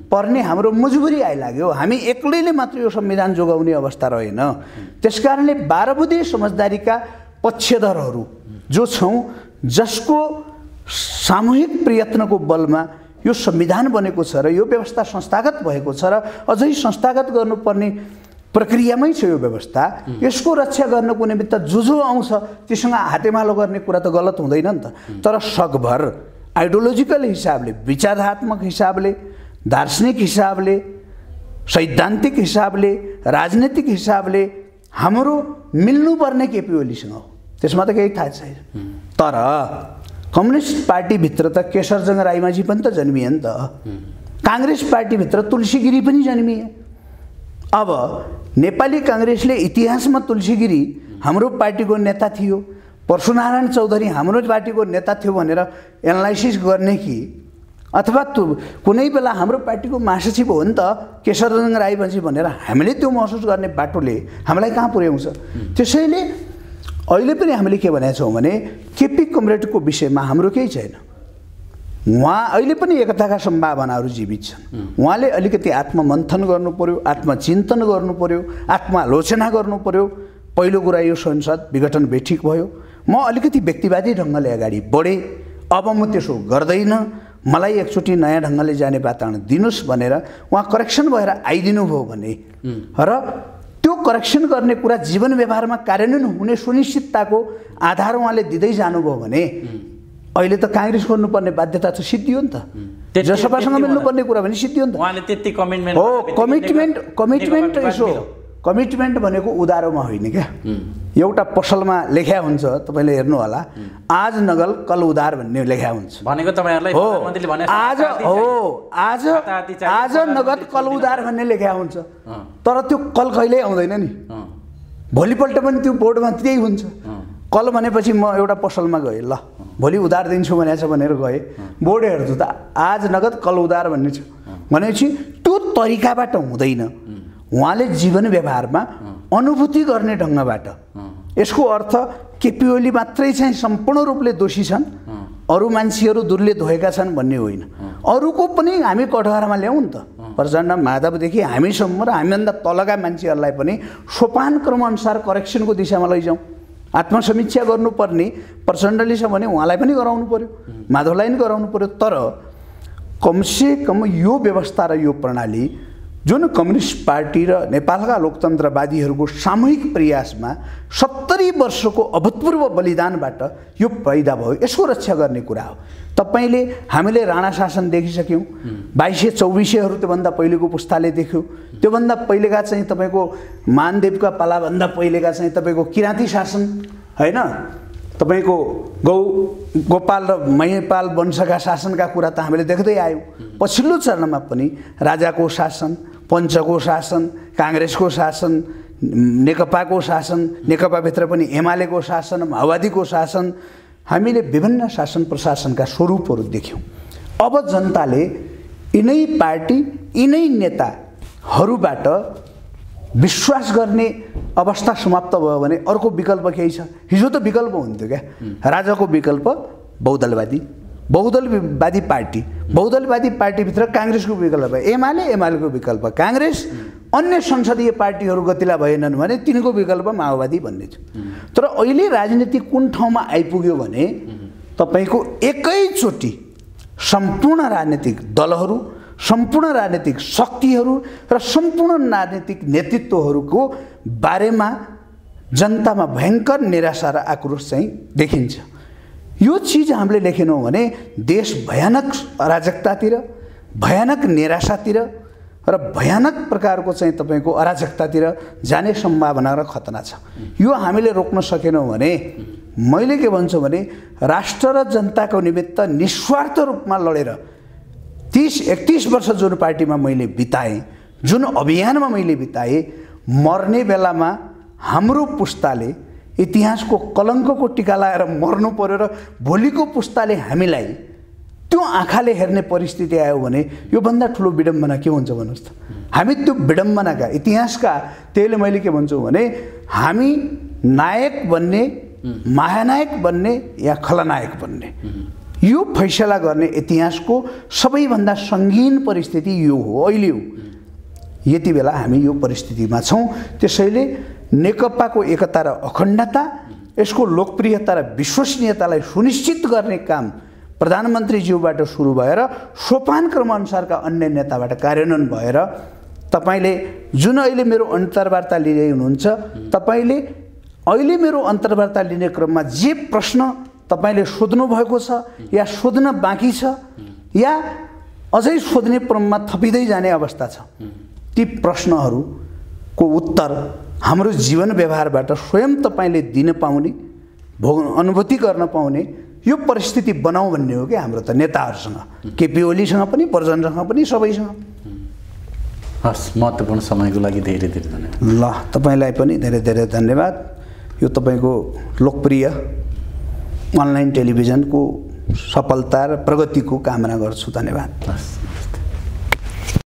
पर्ने हाम्रो मजबुरी आइलाग्यो। हामी एक्लैले मात्र यो संविधान जोगाउने अवस्था रहेन। त्यसकारणले 12 बुँदे समझदारीका पक्षधरहरू जो छौँ, जसको सामूहिक प्रयत्नको बलमा यो संविधान बनेको छ र यो व्यवस्था संस्थागत भएको छ र अझै संस्थागत गर्नुपर्ने प्रक्रियामै छ यो व्यवस्था, यसको रक्षा गर्नको निमित्त जो आउँछ त्योसँग हातेमालो गर्ने कुरा त गलत हुँदैन नि त। तर सकभर आइडियोलोजिकल हिसाबले, विचारात्मक हिसाबले, दार्शनिक हिसाबले, सैद्धान्तिक हिसाबले, राजनीतिक हिसाबले हाम्रो मिल्नुपर्ने केपी ओलीसँग हो, त्यसमा त केही थाहा छैन। तर कम्युनिस्ट पार्टीभित्र त केशरजंग राईमाझी पनि त जन्मिए नि त, काङ्ग्रेस पार्टीभित्र तुलसी गिरी पनि जन्मिए। अब नेपाली काङ्ग्रेसले इतिहासमा तुलसी गिरी हाम्रो पार्टीको नेता थियो, परशुनारायण चौधरी हाम्रो पार्टीको नेता थियो भनेर एनालाइसिस गर्ने कि अथवा कुनै बेला हाम्रो पार्टीको महासचिव हो नि त केशरजंग राईमाझी भनेर हामीले त्यो महसुस गर्ने बाटोले हामीलाई कहाँ पुर्याउँछ। त्यसैले अहिले पनि हामीले के भनेका छौँ भने केपी कमरेडको विषयमा हाम्रो केही छैन। उहाँ अहिले पनि एकताका सम्भावनाहरू जीवित छन्। उहाँले अलिकति आत्ममन्थन गर्नु पर्यो, आत्मचिन्तन गर्नु पर्यो, आत्मालोचना गर्नु पर्यो। पहिलो कुरा यो संसद विघटन बेठिक भयो, म अलिकति व्यक्तिवादी ढङ्गले अगाडि बढेँ, अब म त्यसो गर्दैन, मलाई एकचोटि नयाँ ढङ्गले जाने वातावरण दिनुहोस् भनेर उहाँ करेक्सन भएर आइदिनु भयो भने र त्यो करेक्सन गर्ने कुरा जीवन व्यवहारमा कार्यान्वयन हुने सुनिश्चितताको आधार उहाँले दिँदै जानुभयो भने अहिले त काङ्ग्रेस गर्नुपर्ने बाध्यता त सिद्धियो नि त। जसपासँग मिल्नुपर्ने कुरा भने सिद्धियो नि त। उहाँले त्यति कमिटमेन्ट हो, कमिटमेन्ट यसो कमिटमेन्ट भनेको उधारोमा होइन क्या। एउटा पसलमा लेख्या हुन्छ, तपाईँले हेर्नु होला, आज नगल कल उधार भन्ने लेख्या हुन्छ भनेको तपाईँहरूलाई प्रधानमन्त्रीले भने आज नगद कल उधार भन्ने लेख्या हुन्छ। तर त्यो कल कहिल्यै आउँदैन नि, भोलिपल्ट पनि त्यो बोर्डमा त्यही हुन्छ। कल भनेपछि म एउटा पसलमा गएँ, ल भोलि उधार दिन्छु भनेको छ भनेर गएँ, बोर्ड हेर्छु त आज नगद कल उधार भन्ने छ भनेपछि त्यो तरिकाबाट हुँदैन। उहाँले जीवन व्यवहारमा अनुभूति गर्ने ढङ्गबाट, यसको अर्थ केपी ओली मात्रै चाहिँ सम्पूर्ण रूपले दोषी छन्, अरू मान्छेहरू दुर्ले धोएका छन् भन्ने होइन। अरूको पनि हामी कठघरामा ल्याउँ नि त। प्रचण्ड माधवदेखि हामीसम्म र हामीभन्दा तलका मान्छेहरूलाई पनि सोपान क्रमअनुसार करेक्सनको दिशामा लैजाउँ। आत्मसमीक्षा गर्नुपर्ने प्रचण्डले छ भने उहाँलाई पनि गराउनु पर्यो, माधवलाई पनि गराउनु पर्यो। तर कमसेकम यो व्यवस्था र यो प्रणाली जुन कम्युनिस्ट पार्टी र नेपालका लोकतन्त्रवादीहरूको सामूहिक प्रयासमा 70 वर्षको अभूतपूर्व बलिदानबाट यो पैदा भयो, यसको रक्षा गर्ने कुरा हो। तपाईँले हामीले राणा शासन देखिसक्यौँ, 2200-2400हरू त्योभन्दा पहिलेको पुस्ताले देख्यो। त्योभन्दा पहिलेका चाहिँ तपाईँको मानदेवका पालाभन्दा पहिलेका चाहिँ तपाईँको किराँती शासन होइन, तपाईँको गोपाल र महिपाल वंशका शासनका कुरा त हामीले देख्दै आयौँ। पछिल्लो चरणमा पनि राजाको शासन, पञ्चको शासन, काङ्ग्रेसको शासन, नेकपाको शासन, नेकपाभित्र पनि एमालेको शासन, माओवादीको शासन, हामीले विभिन्न शासन प्रशासनका स्वरूपहरू देख्यौँ। अब जनताले यिनै पार्टी, यिनै नेताहरूबाट विश्वास गर्ने अवस्था समाप्त भयो भने अर्को विकल्प केही छ? हिजो त विकल्प हुन्थ्यो क्या, राजाको विकल्प बहुदलवादी पार्टी, बहुदलवादी पार्टीभित्र काङ्ग्रेसको विकल्प, एमालेको विकल्प काङ्ग्रेस, अन्य संसदीय पार्टीहरू गतिला भएनन् भने तिनको विकल्प माओवादी भन्ने थियो। तर अहिले राजनीति कुन ठाउँमा आइपुग्यो भने तपाईँको एकैचोटि सम्पूर्ण राजनीतिक दलहरू, सम्पूर्ण राजनीतिक शक्तिहरू र सम्पूर्ण राजनीतिक नेतृत्वहरूको बारेमा जनतामा भयङ्कर निराशा र आक्रोश चाहिँ देखिन्छ। यो चिज हामीले लेखेनौँ भने देश भयानक अराजकतातिर, भयानक निराशातिर र भयानक प्रकारको चाहिँ तपाईँको अराजकतातिर जाने सम्भावना र खतना छ। यो हामीले रोक्न सकेनौँ भने मैले के भन्छु भने राष्ट्र र जनताको निमित्त निस्वार्थ रूपमा लडेर 30-31 वर्ष जुन पार्टीमा मैले बिताएँ, जुन अभियानमा मैले बिताएँ, मर्ने बेलामा हाम्रो पुस्ताले इतिहासको कलङ्कको टिका लगाएर मर्नु पर्यो र भोलिको पुस्ताले हामीलाई त्यो आँखाले हेर्ने परिस्थिति आयो भने योभन्दा ठुलो विडम्बना के हुन्छ भन्नुहोस् त। हामी त्यो विडम्बनाका इतिहासका, त्यसले मैले के भन्छु भने हामी नायक बन्ने, महानायक बन्ने या खलनायक बन्ने, यो फैसला गर्ने इतिहासको सबैभन्दा सङ्गीन परिस्थिति यो हो, अहिले हो। यति बेला हामी यो परिस्थितिमा छौँ। त्यसैले नेकपाको एकता र अखण्डता, यसको लोकप्रियता र विश्वसनीयतालाई सुनिश्चित गर्ने काम प्रधानमन्त्रीज्यूबाट सुरु भएर सोपान क्रम अनुसारका अन्य नेताबाट कार्यान्वयन भएर तपाईले जुन अहिले मेरो अन्तर्वार्ता लिँदै हुनुहुन्छ, तपाईले अहिले मेरो अन्तर्वार्ता लिने क्रममा जे प्रश्न तपाईले सोध्नु भएको छ या सोध्न बाँकी छ या अझै सोध्ने क्रममा थपिँदै जाने अवस्था छ, ती प्रश्नहरूको उत्तर हाम्रो जीवन व्यवहारबाट स्वयं तपाईले दिन पाउने, अनुभूति गर्न पाउने यो परिस्थिति बनाऊ भन्ने हो कि हाम्रो त नेताहरूसँग, केपी ओलीसँग पनि, प्रचण्डसँग पनि, सबैसँग। हस्, महत्त्वपूर्ण समयको लागि धेरै धेरै धन्यवाद। ल, तपाईलाई पनि धेरै धेरै धन्यवाद। यो तपाईको लोकप्रिय अनलाइन टेलिभिजनको सफलता र प्रगतिको कामना गर्छु। धन्यवाद।